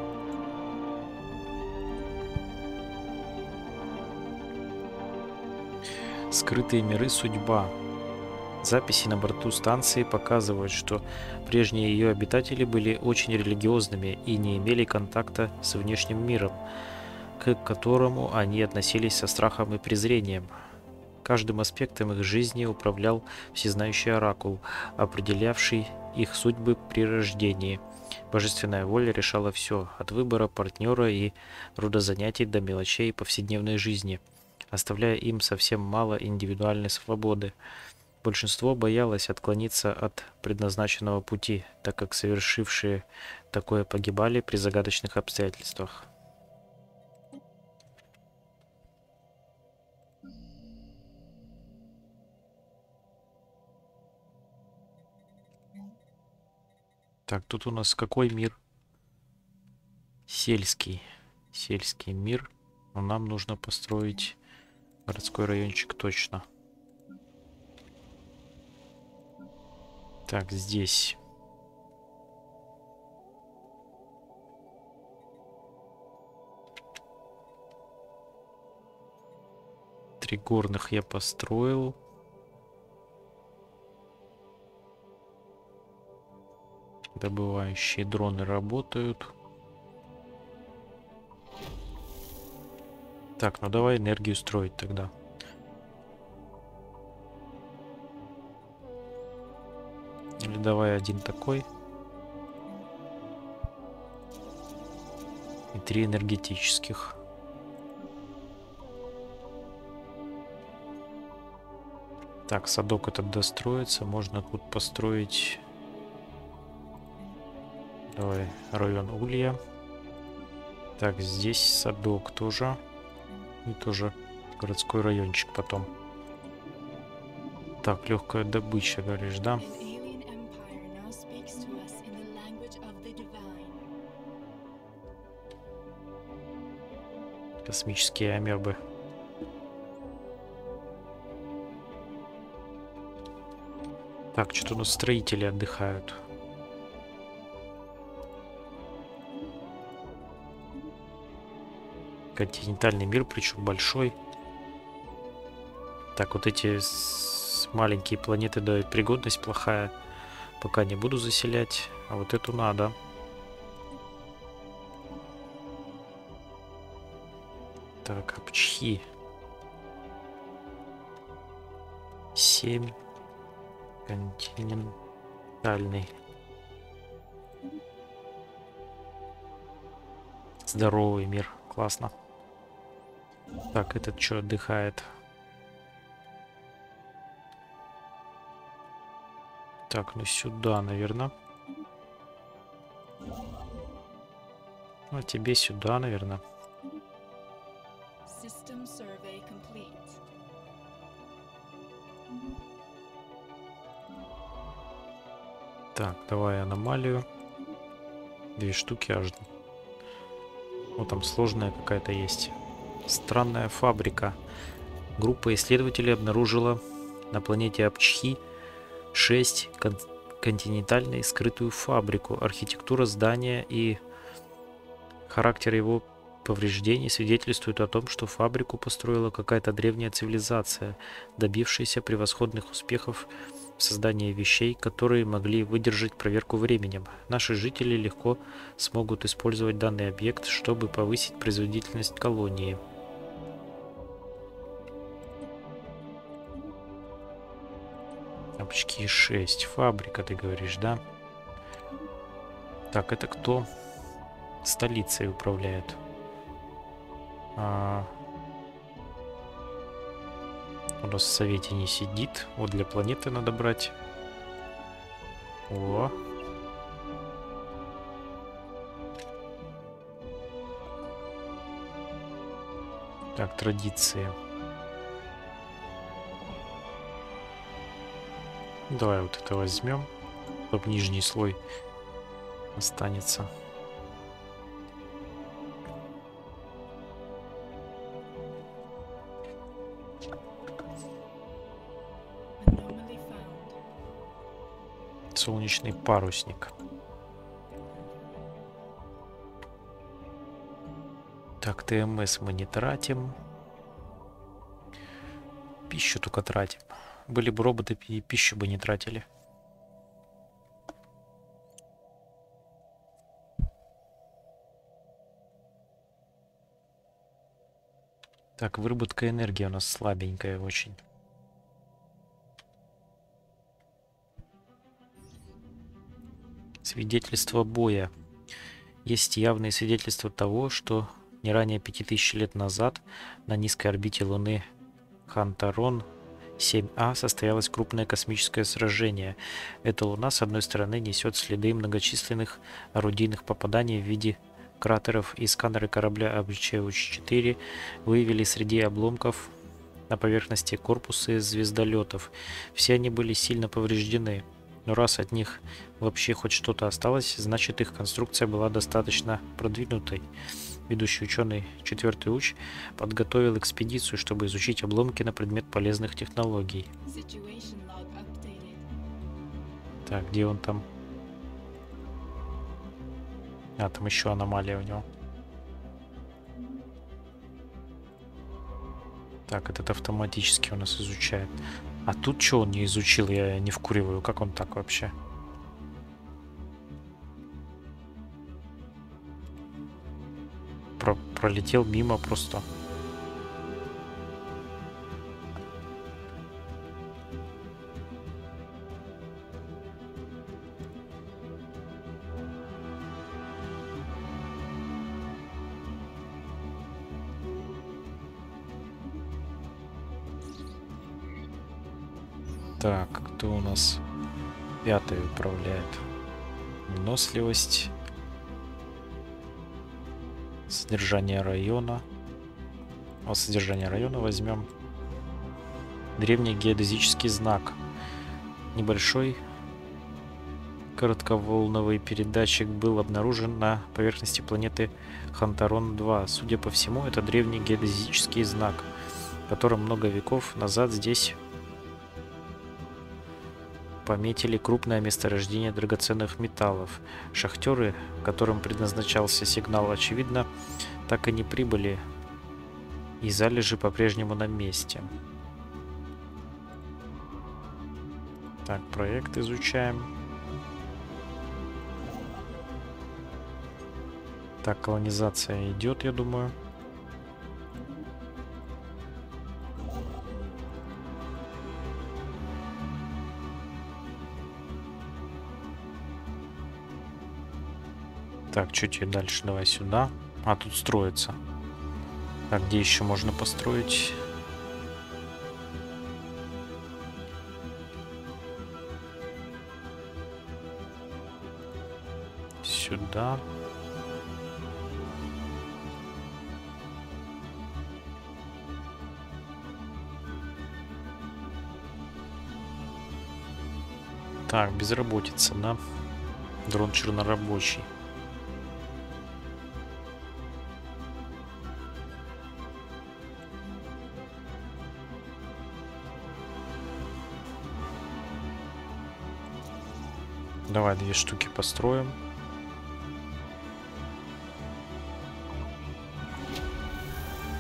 Скрытые миры судьба. Записи на борту станции показывают, что прежние ее обитатели были очень религиозными и не имели контакта с внешним миром, к которому они относились со страхом и презрением. Каждым аспектом их жизни управлял всезнающий оракул, определявший их судьбы при рождении. Божественная воля решала все, от выбора партнера и рода занятий до мелочей повседневной жизни, оставляя им совсем мало индивидуальной свободы. Большинство боялось отклониться от предназначенного пути, так как совершившие такое погибали при загадочных обстоятельствах. Так, тут у нас какой мир? Сельский. Сельский мир. Но нам нужно построить городской райончик точно. Так, здесь. Три горных я построил. Добывающие дроны работают. Так, ну давай энергию строить тогда. Или давай один такой. И три энергетических. Так, садок этот достроится. Можно тут построить... Давай, район Улья. Так, здесь садок тоже. И тоже городской райончик потом. Так, легкая добыча, говоришь, да? Космические амебы. Так, что-то у нас строители отдыхают. Континентальный мир, причем большой. Так, вот эти маленькие планеты дают пригодность плохая. Пока не буду заселять. А вот эту надо. Так, Апчхи. Семь. Континентальный. Здоровый мир. Классно. Так, этот что отдыхает? Так, ну сюда, наверное. А тебе сюда, наверное. Так, давай аномалию. Две штуки аж. Вот там сложная какая-то есть. Странная фабрика. Группа исследователей обнаружила на планете Апчхи шесть кон континентальной скрытую фабрику. Архитектура здания и характер его повреждений свидетельствуют о том, что фабрику построила какая-то древняя цивилизация, добившаяся превосходных успехов в создании вещей, которые могли выдержать проверку временем. Наши жители легко смогут использовать данный объект, чтобы повысить производительность колонии. Очки шесть. Фабрика, ты говоришь, да? Так, это кто столицей управляет? А... У нас в совете не сидит. Вот для планеты надо брать. О. Так, традиции. Давай вот это возьмем, чтобы нижний слой останется. Anomaly found. Солнечный парусник. Так, ТМС мы не тратим. Пищу только тратим. Были бы роботы, и пищу бы не тратили. Так, выработка энергии у нас слабенькая очень. Свидетельство боя. Есть явные свидетельства того, что не ранее пяти тысяч лет назад на низкой орбите Луны Хантарон семь А состоялось крупное космическое сражение. Эта Луна, с одной стороны, несет следы многочисленных орудийных попаданий в виде кратеров, и сканеры корабля Апчеуч четыре выявили среди обломков на поверхности корпусы звездолетов. Все они были сильно повреждены. Но раз от них вообще хоть что-то осталось, значит их конструкция была достаточно продвинутой. Ведущий ученый четвертый Уч подготовил экспедицию, чтобы изучить обломки на предмет полезных технологий. Situation log updated. Так, где он там? А, там еще аномалия у него. Так, этот автоматически у нас изучает. А тут что он не изучил, я не вкуриваю. Как он так вообще? Про пролетел мимо просто. Так, кто у нас пятый управляет? Выносливость. Содержание района. А содержание района возьмем. Древний геодезический знак. Небольшой коротковолновый передатчик был обнаружен на поверхности планеты Хантарон два. Судя по всему, это древний геодезический знак, в котором много веков назад здесь пометили крупное месторождение драгоценных металлов. Шахтеры, которым предназначался сигнал, очевидно, так и не прибыли, и залежи по-прежнему на месте. Так, проект изучаем. Так, колонизация идет, я думаю. Так, чуть дальше, давай сюда. А, тут строится. Так, где еще можно построить? Сюда. Так, безработица, да? Дрон чернорабочий. Давай две штуки построим.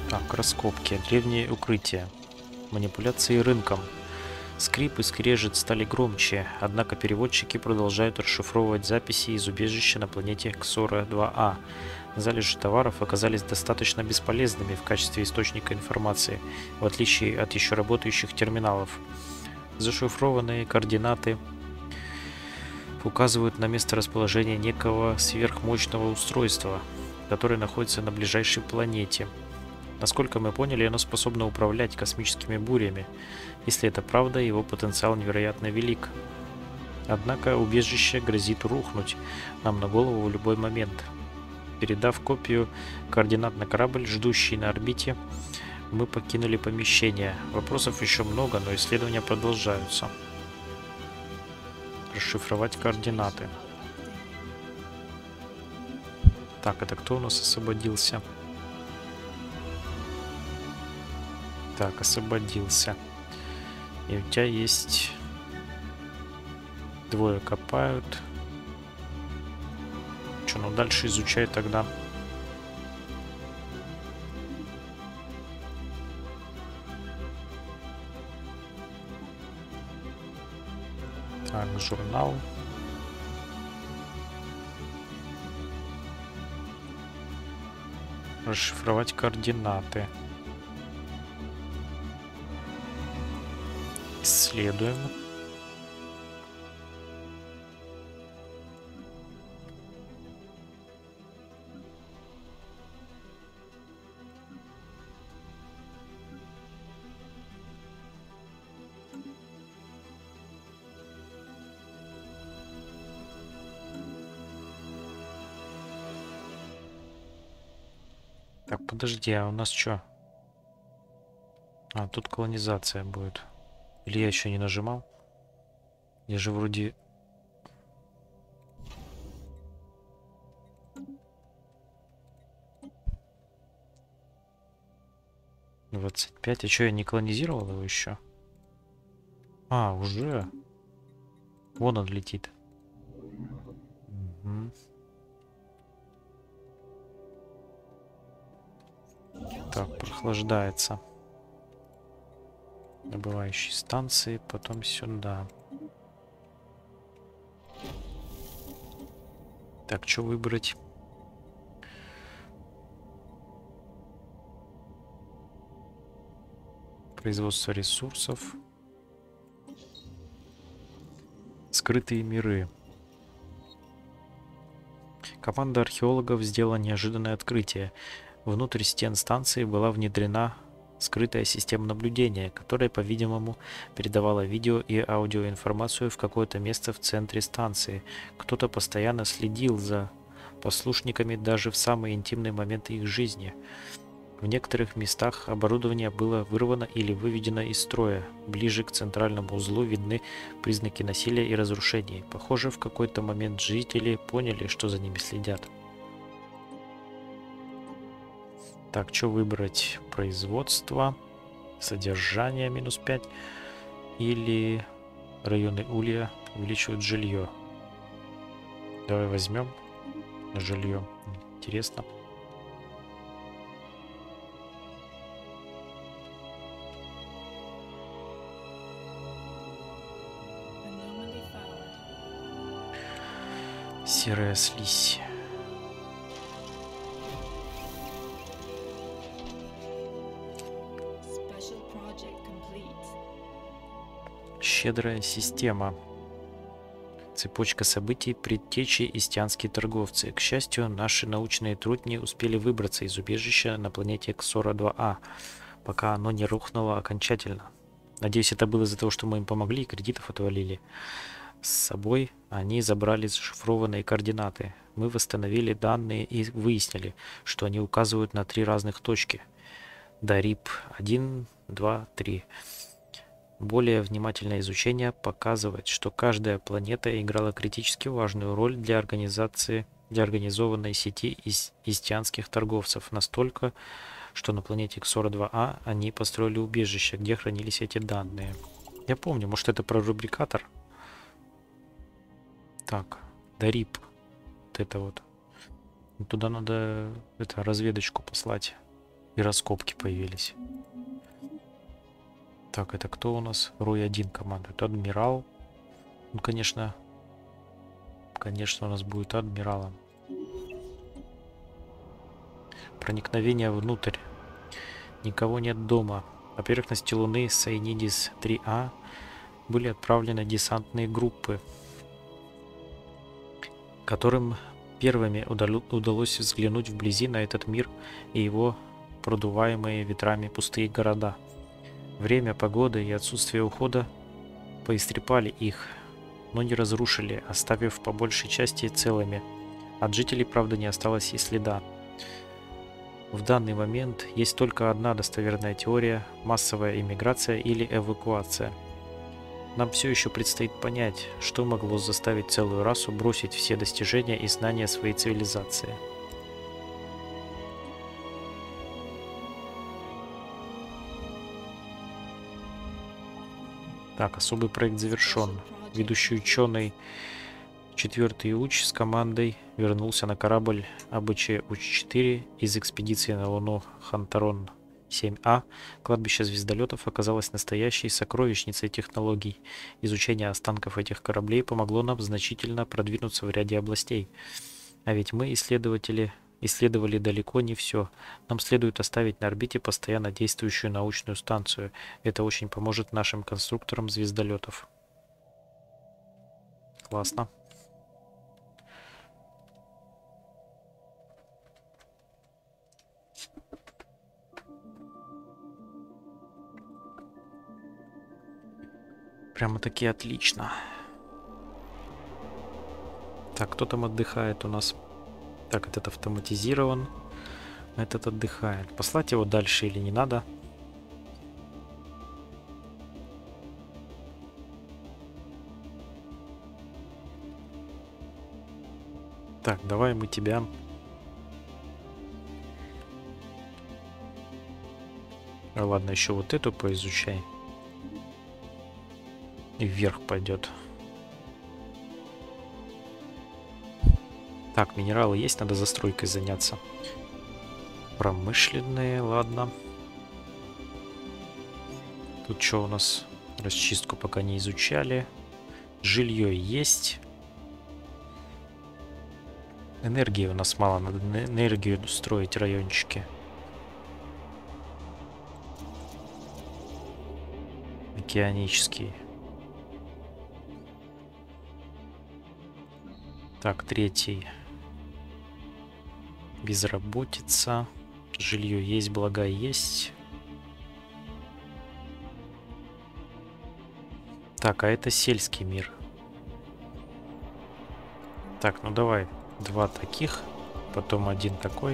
Так, раскопки. Древние укрытия. Манипуляции рынком. Скрип и скрежет стали громче, однако переводчики продолжают расшифровывать записи из убежища на планете Ксора два А. Залежи товаров оказались достаточно бесполезными в качестве источника информации, в отличие от еще работающих терминалов. Зашифрованные координаты указывают на место расположения некого сверхмощного устройства, которое находится на ближайшей планете. Насколько мы поняли, оно способно управлять космическими бурями. Если это правда, его потенциал невероятно велик. Однако убежище грозит рухнуть нам на голову в любой момент. Передав копию координат на корабль, ждущий на орбите, мы покинули помещение. Вопросов еще много, но исследования продолжаются. Расшифровать координаты. Так, это кто у нас освободился? Так, освободился. И у тебя есть... Двое копают. Что, ну дальше изучай тогда. Так, журнал. Расшифровать координаты. Исследуем. Так, подожди, а у нас что? А, тут колонизация будет. Или я еще не нажимал? Я же вроде... двадцать пять. А что, я не колонизировал его еще? А, уже? Вон он летит. Угу. Так, прохлаждается. Добывающие станции, потом сюда. Так, что выбрать? Производство ресурсов. Скрытые миры. Команда археологов сделала неожиданное открытие. Внутрь стен станции была внедрена скрытая система наблюдения, которая, по-видимому, передавала видео и аудиоинформацию в какое-то место в центре станции. Кто-то постоянно следил за послушниками даже в самые интимные моменты их жизни. В некоторых местах оборудование было вырвано или выведено из строя. Ближе к центральному узлу видны признаки насилия и разрушений. Похоже, в какой-то момент жители поняли, что за ними следят. Так, что выбрать? Производство, содержание минус пять или районы улья увеличивают жилье. Давай возьмем жилье. Интересно. Серая слизь. Щедрая система. Цепочка событий, предтечи истианские торговцы. К счастью, наши научные трудни успели выбраться из убежища на планете Ксора два А, пока оно не рухнуло окончательно. Надеюсь, это было из-за того, что мы им помогли и кредитов отвалили. С собой они забрали зашифрованные координаты. Мы восстановили данные и выяснили, что они указывают на три разных точки. Дарип один, два, три. Более внимательное изучение показывает, что каждая планета играла критически важную роль для организации, для организованной сети из истианских торговцев, настолько, что на планете Ксора два А они построили убежище, где хранились эти данные. Я помню, может, это про рубрикатор? Так, Дарип. Вот это вот. Туда надо это, разведочку послать. И раскопки появились. Так, это кто у нас? Рой один командует. Адмирал. Ну, конечно... Конечно, у нас будет адмиралом. Проникновение внутрь. Никого нет дома. На поверхности Луны Сайнидис три А были отправлены десантные группы, которым первыми удалось взглянуть вблизи на этот мир и его продуваемые ветрами пустые города. Время, погода и отсутствие ухода поистрепали их, но не разрушили, оставив по большей части целыми. От жителей, правда, не осталось и следа. В данный момент есть только одна достоверная теория – массовая иммиграция или эвакуация. Нам все еще предстоит понять, что могло заставить целую расу бросить все достижения и знания своей цивилизации. Так, особый проект завершен. Ведущий ученый четвертый Уч с командой вернулся на корабль А Б Ч Уч четыре из экспедиции на Луну Хантарон семь А. Кладбище звездолетов оказалось настоящей сокровищницей технологий. Изучение останков этих кораблей помогло нам значительно продвинуться в ряде областей. А ведь мы, исследователи, исследовали далеко не все. Нам следует оставить на орбите постоянно действующую научную станцию. Это очень поможет нашим конструкторам звездолетов. Классно. Прямо-таки отлично. Так, кто там отдыхает у нас? Так, этот автоматизирован. Этот отдыхает. Послать его дальше или не надо? Так, давай мы тебя... А, ладно, еще вот эту поизучай. И вверх пойдет. Так, минералы есть, надо застройкой заняться. Промышленные, ладно. Тут что у нас? Расчистку пока не изучали. Жилье есть. Энергии у нас мало, надо энергию строить, райончики. Океанический. Так, третий. Безработица. Жилье есть, блага есть. Так, а это сельский мир. Так, ну давай. Два таких. Потом один такой.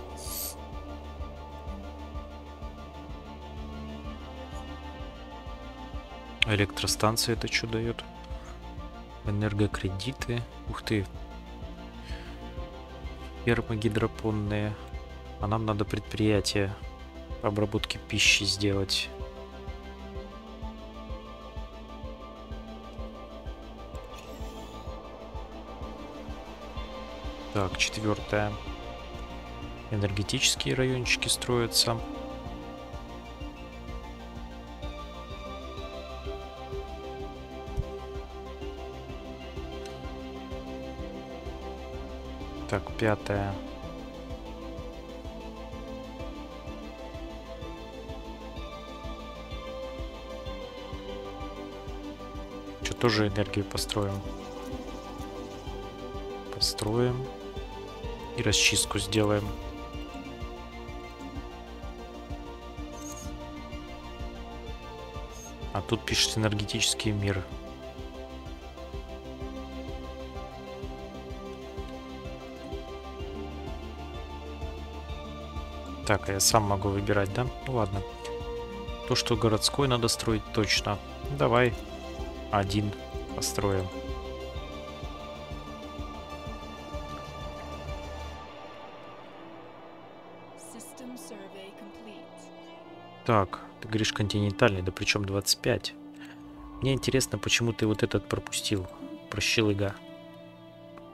Электростанция это что дает? Энергокредиты. Ух ты. Фермы гидропонные. А нам надо предприятие по обработке пищи сделать. Так, четвертое. Энергетические райончики строятся. Так, пятое. Что, тоже энергию построим? Построим. И расчистку сделаем. А тут пишет энергетический мир. Так, а я сам могу выбирать, да? Ну ладно. То, что городской надо строить, точно. Давай один построим. Так, ты говоришь континентальный, да причем двадцать пять. Мне интересно, почему ты вот этот пропустил. Прощелыга.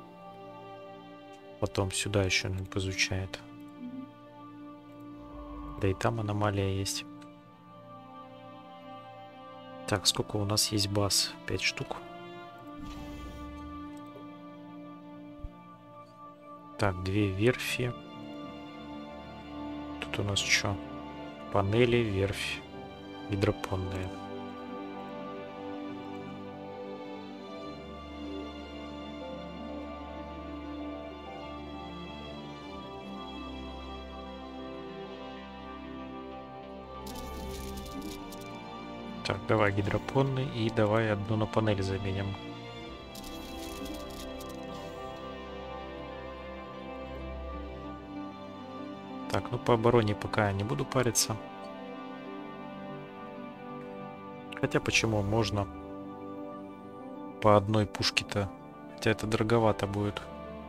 Потом сюда еще он поизучает. Да и там аномалия есть. Так, сколько у нас есть баз? Пять штук. Так, две верфи. Тут у нас что? Панели, верфь, гидропонная. Так, давай гидропонный и давай одну на панель заменим. Так, ну по обороне пока я не буду париться. Хотя почему? Можно по одной пушке-то. Хотя это дороговато будет.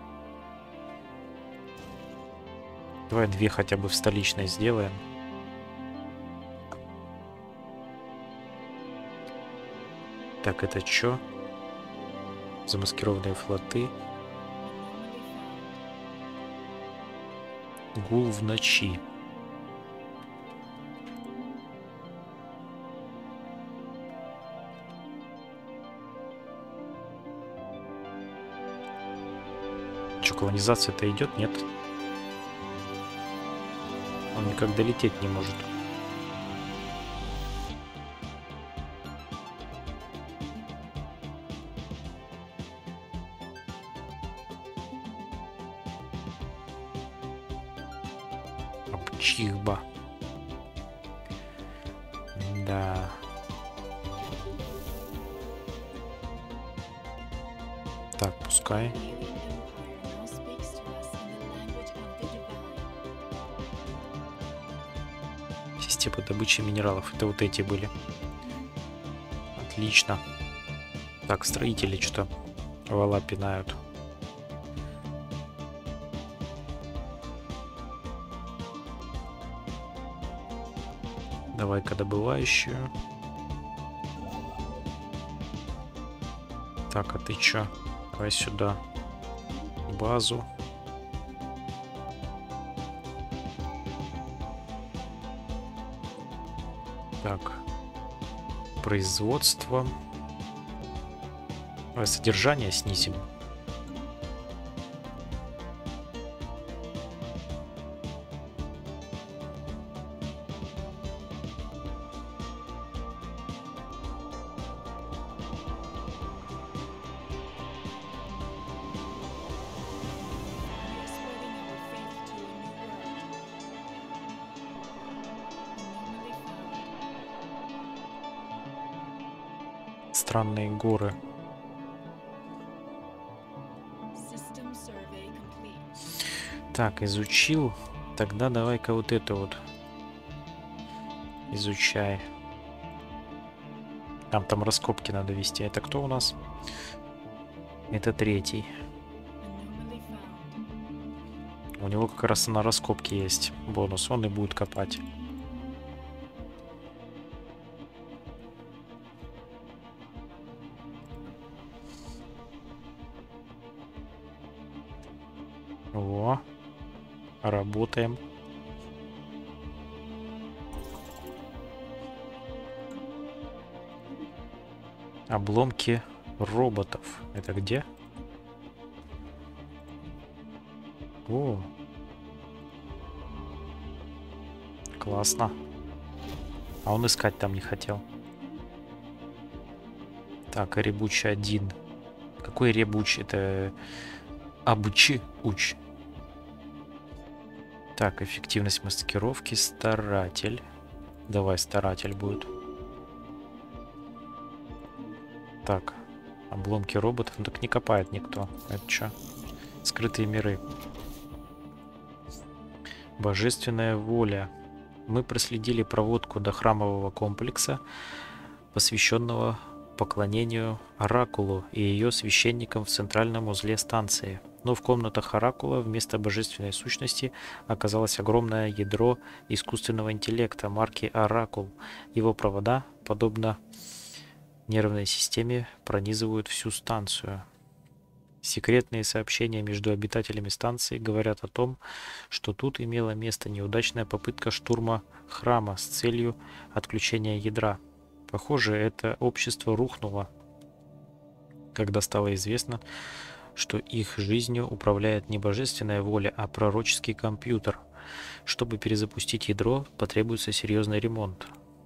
Давай две хотя бы в столичной сделаем. Так, это что? Замаскированные флоты. Гул в ночи. Что, колонизация-то идет? Нет. Он никак долететь не может. Чихба. Да. Так, пускай. Система добычи минералов. Это вот эти были. Отлично. Так, строители что-то вала пинают. Давай-ка добывающую. Так, а ты чё? Давай сюда. Базу. Так. Производство. Давай содержание снизим. Странные горы. Так, изучил. Тогда давай-ка вот это вот изучай. Там там раскопки надо вести. Это кто у нас? Это третий. У него как раз на раскопке есть бонус. Он и будет копать. Во. Работаем. Обломки роботов. Это где? О. Классно. А он искать там не хотел. Так, а ребучий один. Какой ребучий? Это обучи уч. Так, эффективность маскировки. Старатель. Давай, старатель будет. Так, обломки роботов. Ну так не копает никто. Это что? Скрытые миры. Божественная воля. Мы проследили проводку до храмового комплекса, посвященного поклонению Оракулу и ее священникам в центральном узле станции. Но в комнатах Оракула вместо божественной сущности оказалось огромное ядро искусственного интеллекта марки Оракул. Его провода, подобно нервной системе, пронизывают всю станцию. Секретные сообщения между обитателями станции говорят о том, что тут имела место неудачная попытка штурма храма с целью отключения ядра. Похоже, это общество рухнуло, когда стало известно, что их жизнью управляет не божественная воля, а пророческий компьютер. Чтобы перезапустить ядро, потребуется серьезный ремонт.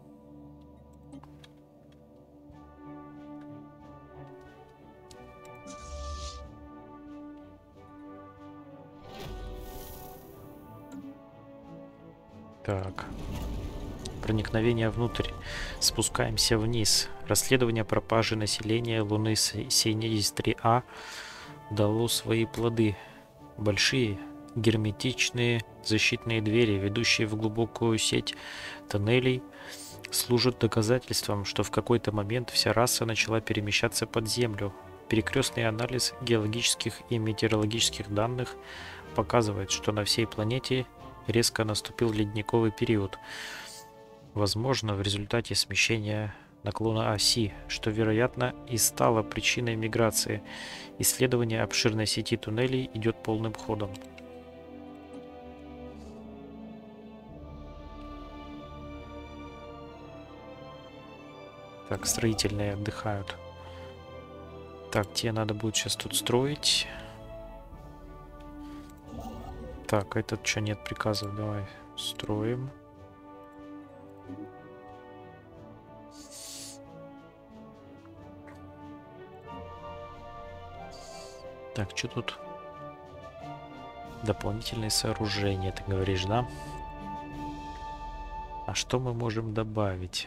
Так. Проникновение внутрь. Спускаемся вниз. Расследование пропажи населения Луны семьдесят три А дало свои плоды. Большие герметичные защитные двери, ведущие в глубокую сеть тоннелей, служат доказательством, что в какой-то момент вся раса начала перемещаться под землю. Перекрестный анализ геологических и метеорологических данных показывает, что на всей планете резко наступил ледниковый период, возможно, в результате смещения наклона оси, что, вероятно, и стало причиной миграции. Исследование обширной сети туннелей идет полным ходом. Так, строительные отдыхают. Так, тебе надо будет сейчас тут строить. Так, этот что, нет приказов? Давай строим. Так, что тут? Дополнительные сооружения, ты говоришь, да? А что мы можем добавить?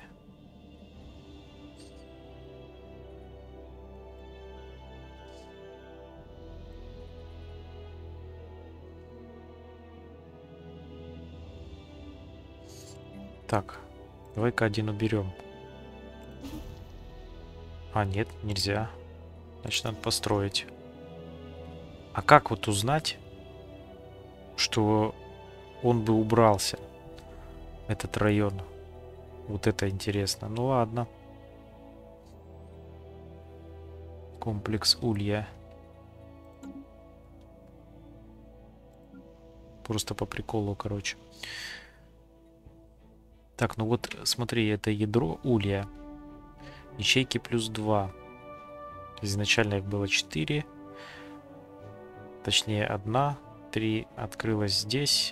Так, давай-ка один уберем. А, нет, нельзя. Значит, надо построить. А как вот узнать, что он бы убрался, этот район? Вот это интересно. Ну ладно. Комплекс Улья. Просто по приколу, короче. Так, ну вот смотри, это ядро Улья. Ячейки плюс два. Изначально их было четыре. Точнее, одна. три открылась здесь.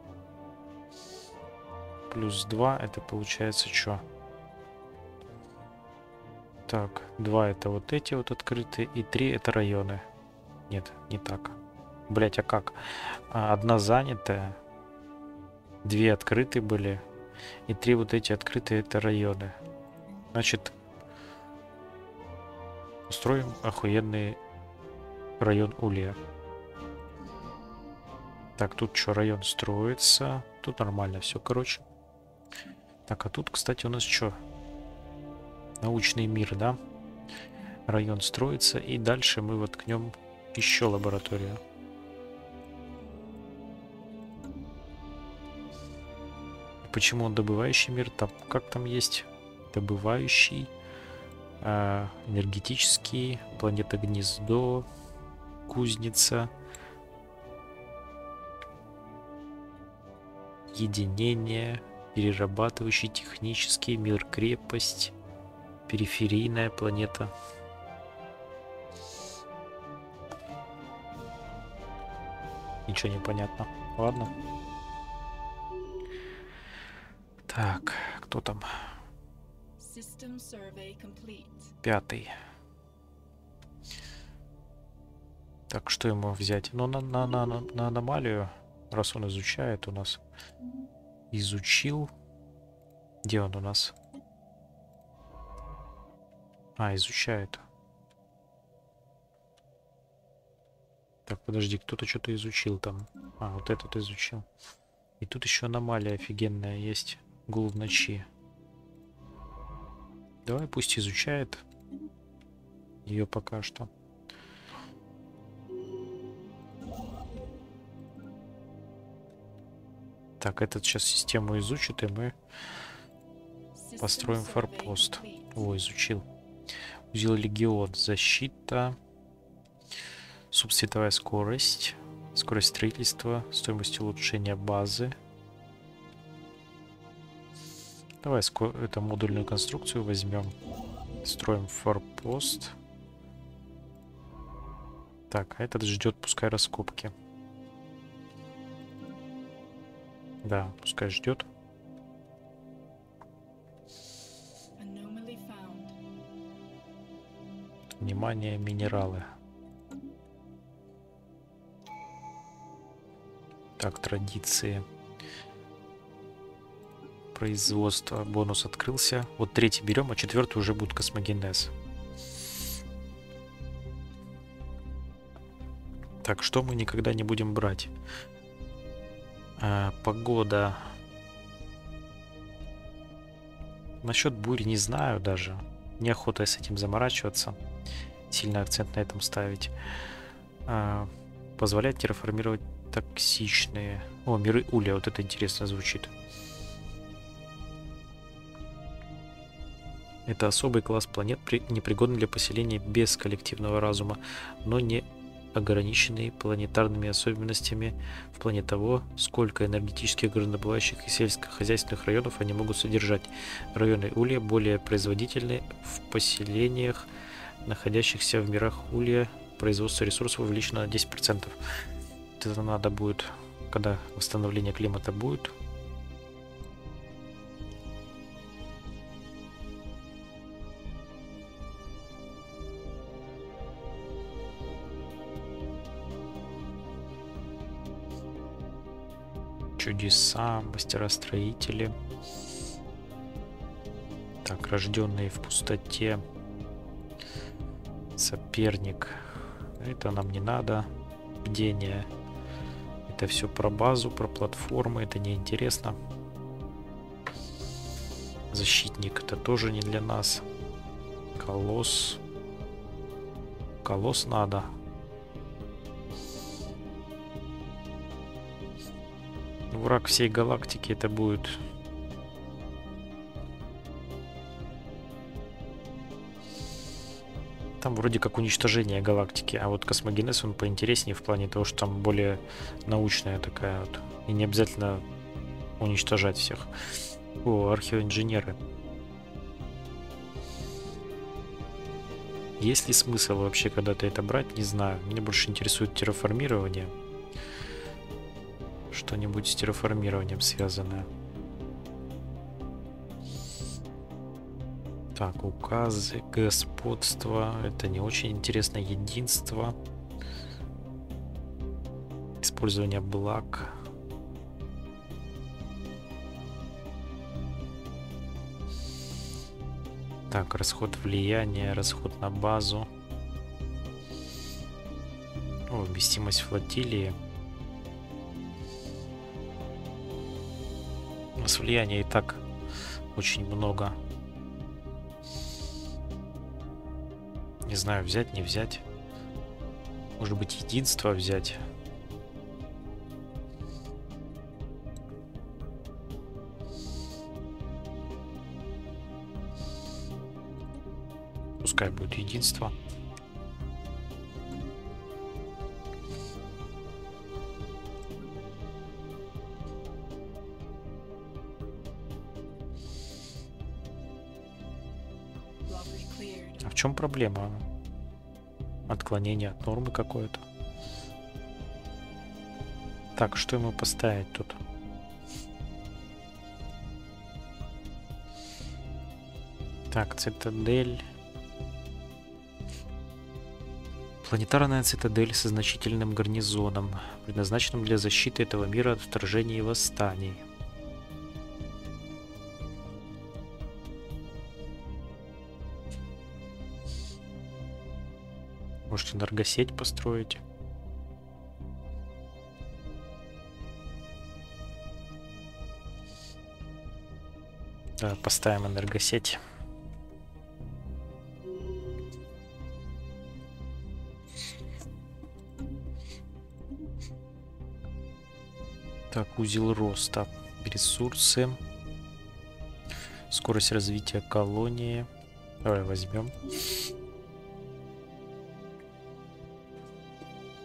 Плюс два. Это получается что? Так, два это вот эти вот открытые. И три это районы. Нет, не так. Блять, а как? Одна занятая. Две открытые были. И три вот эти открытые это районы. Значит, устроим охуенный район Улья. Так, тут что, район строится. Тут нормально все, короче. Так, а тут, кстати, у нас что? Научный мир, да? Район строится. И дальше мы воткнем еще лабораторию. Почему он добывающий мир? Там, как там есть? Добывающий, э, энергетический, планета Гнездо, кузница, единение, перерабатывающий, технический, мир крепость, периферийная планета. Ничего не понятно. Ладно. Так, кто там? Пятый. Так, что ему взять? Ну, на, на, на, на аномалию, раз он изучает у нас. Изучил. Где он у нас? А, изучает. Так, подожди, кто-то что-то изучил там. А, вот этот изучил. И тут еще аномалия офигенная есть. Гул в ночи. Давай пусть изучает ее пока что. Так, этот сейчас систему изучит, и мы построим форпост. О, изучил. Узел Легион. Защита. Субсветовая скорость, скорость строительства, стоимость улучшения базы. Давай эту модульную конструкцию возьмем. Строим форпост. Так, а этот ждет, пускай, раскопки. Да, пускай ждет. Внимание, минералы. Так, традиции. Производство. Бонус открылся. Вот третий берем, а четвертый уже будет космогенез. Так, что мы никогда не будем брать? А, погода. Насчет бури не знаю даже. Неохота с этим заморачиваться. Сильно акцент на этом ставить. А, позволяет терраформировать токсичные... О, миры Улья. Вот это интересно звучит. Это особый класс планет, непригодный для поселения без коллективного разума, но не ограниченный планетарными особенностями в плане того, сколько энергетических горнодобывающих и сельскохозяйственных районов они могут содержать. Районы Улья более производительны в поселениях, находящихся в мирах Улья. Производство ресурсов увеличено на десять процентов. Это надо будет, когда восстановление климата будет. Чудеса, мастера-строители. Так, рожденные в пустоте. Соперник. Это нам не надо. Бдение. Это все про базу, про платформы. Это неинтересно. Защитник. Это тоже не для нас. Колосс. Колосс надо. Враг всей галактики это будет. Там вроде как уничтожение галактики, а вот космогенез он поинтереснее в плане того, что там более научная такая вот. И не обязательно уничтожать всех. О, археоинженеры. Есть ли смысл вообще когда-то это брать, не знаю. Меня больше интересует терраформирование. Что-нибудь с терраформированием связанное. Так, указы, господство. Это не очень интересно. Единство. Использование благ. Так, расход влияния, расход на базу. О, вместимость флотилии. У нас влияния и так очень много. Не знаю, взять, не взять. Может быть, единство взять. Пускай будет единство. А в чем проблема? Отклонение от нормы какое-то. Так, что ему поставить тут? Так, цитадель. Планетарная цитадель со значительным гарнизоном, предназначенным для защиты этого мира от вторжений и восстаний. Может, энергосеть построить? Да, поставим энергосеть. Так, узел роста. Ресурсы. Скорость развития колонии. Давай возьмем.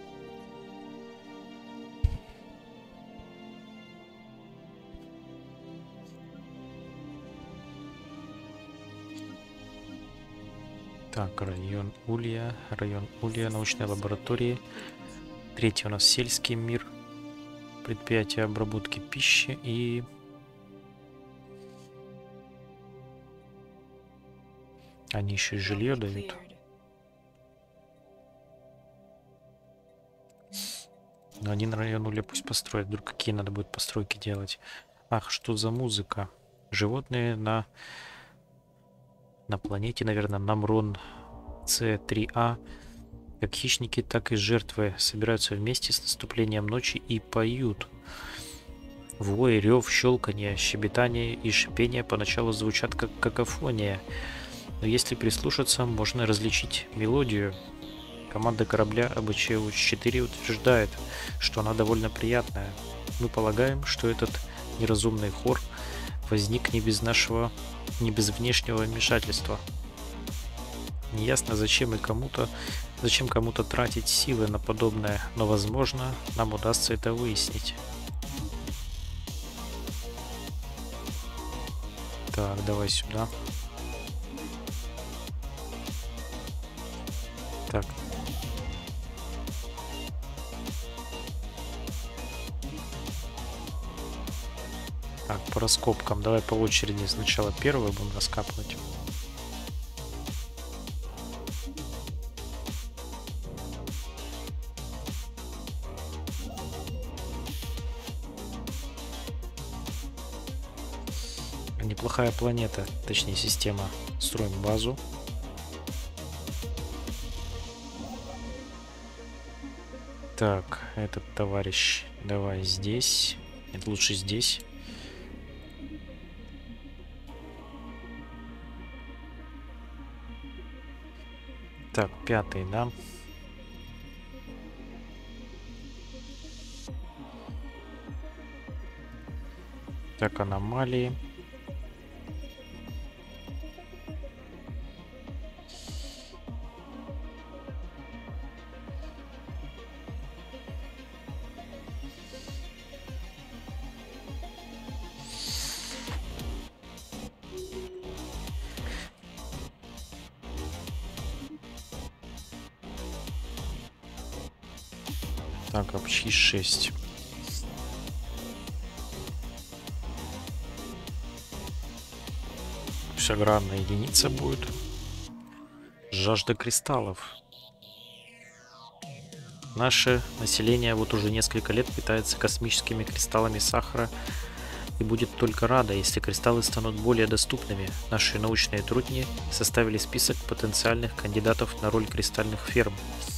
Так, район Улья, район Улья, научной лаборатории. Третий у нас сельский мир, предприятие обработки пищи и... Они еще и жилье дают. Но один район Улья пусть построят. Вдруг какие надо будет постройки делать. Ах, что за музыка? Животные на... На планете, наверное, Намрон С три А. Как хищники, так и жертвы собираются вместе с наступлением ночи и поют. Вой, рев, щелканье, щебетание и шипение поначалу звучат как какофония. Но если прислушаться, можно различить мелодию. Команда корабля эй бэ че четыре утверждает, что она довольно приятная. Мы полагаем, что этот неразумный хор возник не без нашего, не без внешнего вмешательства. Неясно, зачем и кому-то, зачем кому-то тратить силы на подобное, но, возможно, нам удастся это выяснить. Так, давай сюда. Так. Так, по раскопкам. Давай по очереди сначала первую будем раскапывать. Неплохая планета, точнее система. Строим базу. Так, этот товарищ, давай здесь. Нет, лучше здесь. Так, пятый, да? Так, аномалии. Так, общий шесть. Шагранная единица будет. Жажда кристаллов. Наше население вот уже несколько лет питается космическими кристаллами сахара и будет только рада, если кристаллы станут более доступными. Наши научные трудни составили список потенциальных кандидатов на роль кристальных ферм.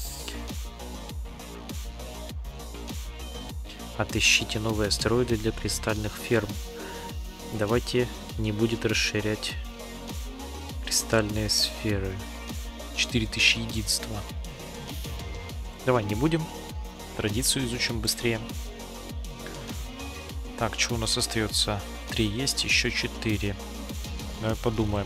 Отыщите новые астероиды для кристальных ферм. Давайте не будет расширять кристальные сферы. четыре тысячи единства. Давай не будем. Традицию изучим быстрее. Так, что у нас остается? три есть, еще четыре. Давай подумаем.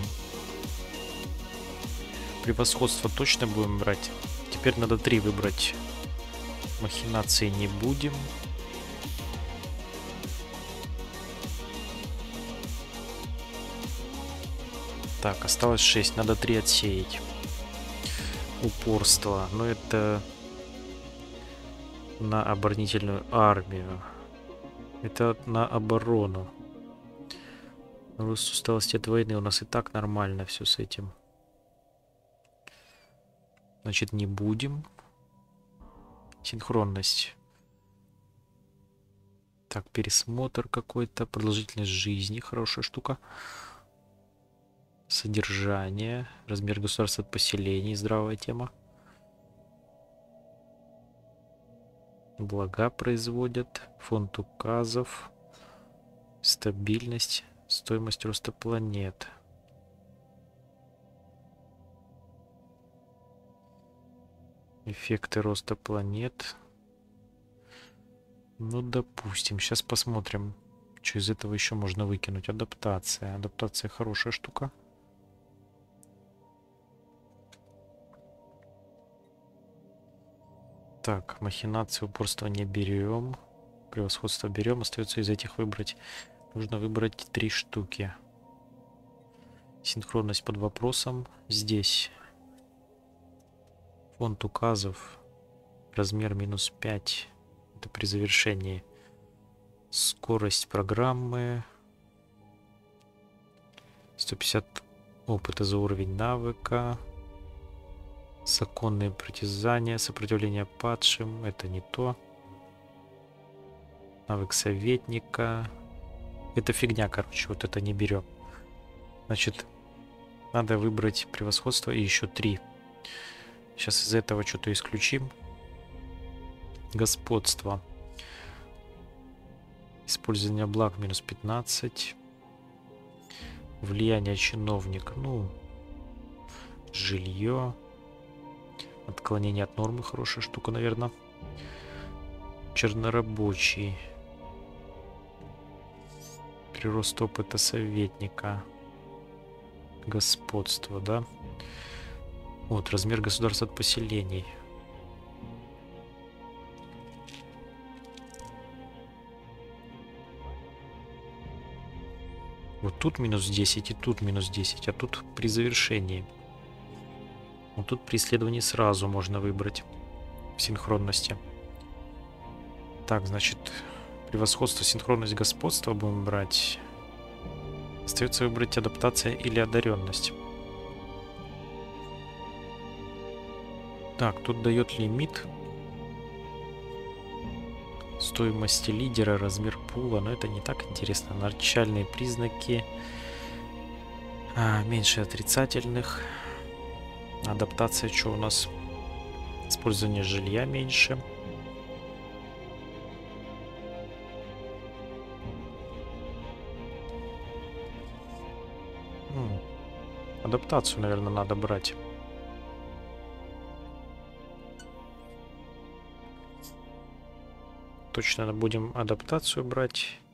Превосходство точно будем брать. Теперь надо три выбрать. Махинации не будем. Так, осталось шесть. Надо три отсеять. Упорство. Но это на оборонительную армию. Это на оборону. Рост усталости от войны. У нас и так нормально все с этим. Значит, не будем. Синхронность. Так, пересмотр какой-то. Продолжительность жизни. Хорошая штука. Содержание. Размер государства от поселений. Здравая тема. Блага производят. Фонд указов. Стабильность. Стоимость роста планет. Эффекты роста планет. Ну, допустим. Сейчас посмотрим, что из этого еще можно выкинуть. Адаптация. Адаптация хорошая штука. Так, махинации, упорство не берем. Превосходство берем. Остается из этих выбрать. Нужно выбрать три штуки. Синхронность под вопросом. Здесь Фонд указов. Размер минус пять. Это при завершении. Скорость программы. сто пятьдесят опыта за уровень навыка. Законные притязания. Сопротивление падшим. Это не то. Навык советника. Это фигня, короче. Вот это не берем. Значит, надо выбрать превосходство и еще три. Сейчас из этого что-то исключим. Господство. Использование благ минус пятнадцать. Влияние чиновник. Ну, жилье. Отклонение от нормы. Хорошая штука, наверное. Чернорабочий. Прирост опыта советника. Господство, да? Вот, размер государства от поселений. Вот тут минус десять и тут минус десять, а тут при завершении. Вот тут при исследовании сразу можно выбрать в синхронности. Так, значит, превосходство, синхронность, господство будем брать. Остается выбрать адаптация или одаренность. Так, тут дает лимит стоимости лидера, размер пула, но это не так интересно. Начальные признаки. А, меньше отрицательных. Адаптация, что у нас? Использование жилья меньше. М, Адаптацию, наверное, надо брать. Точно будем адаптацию брать.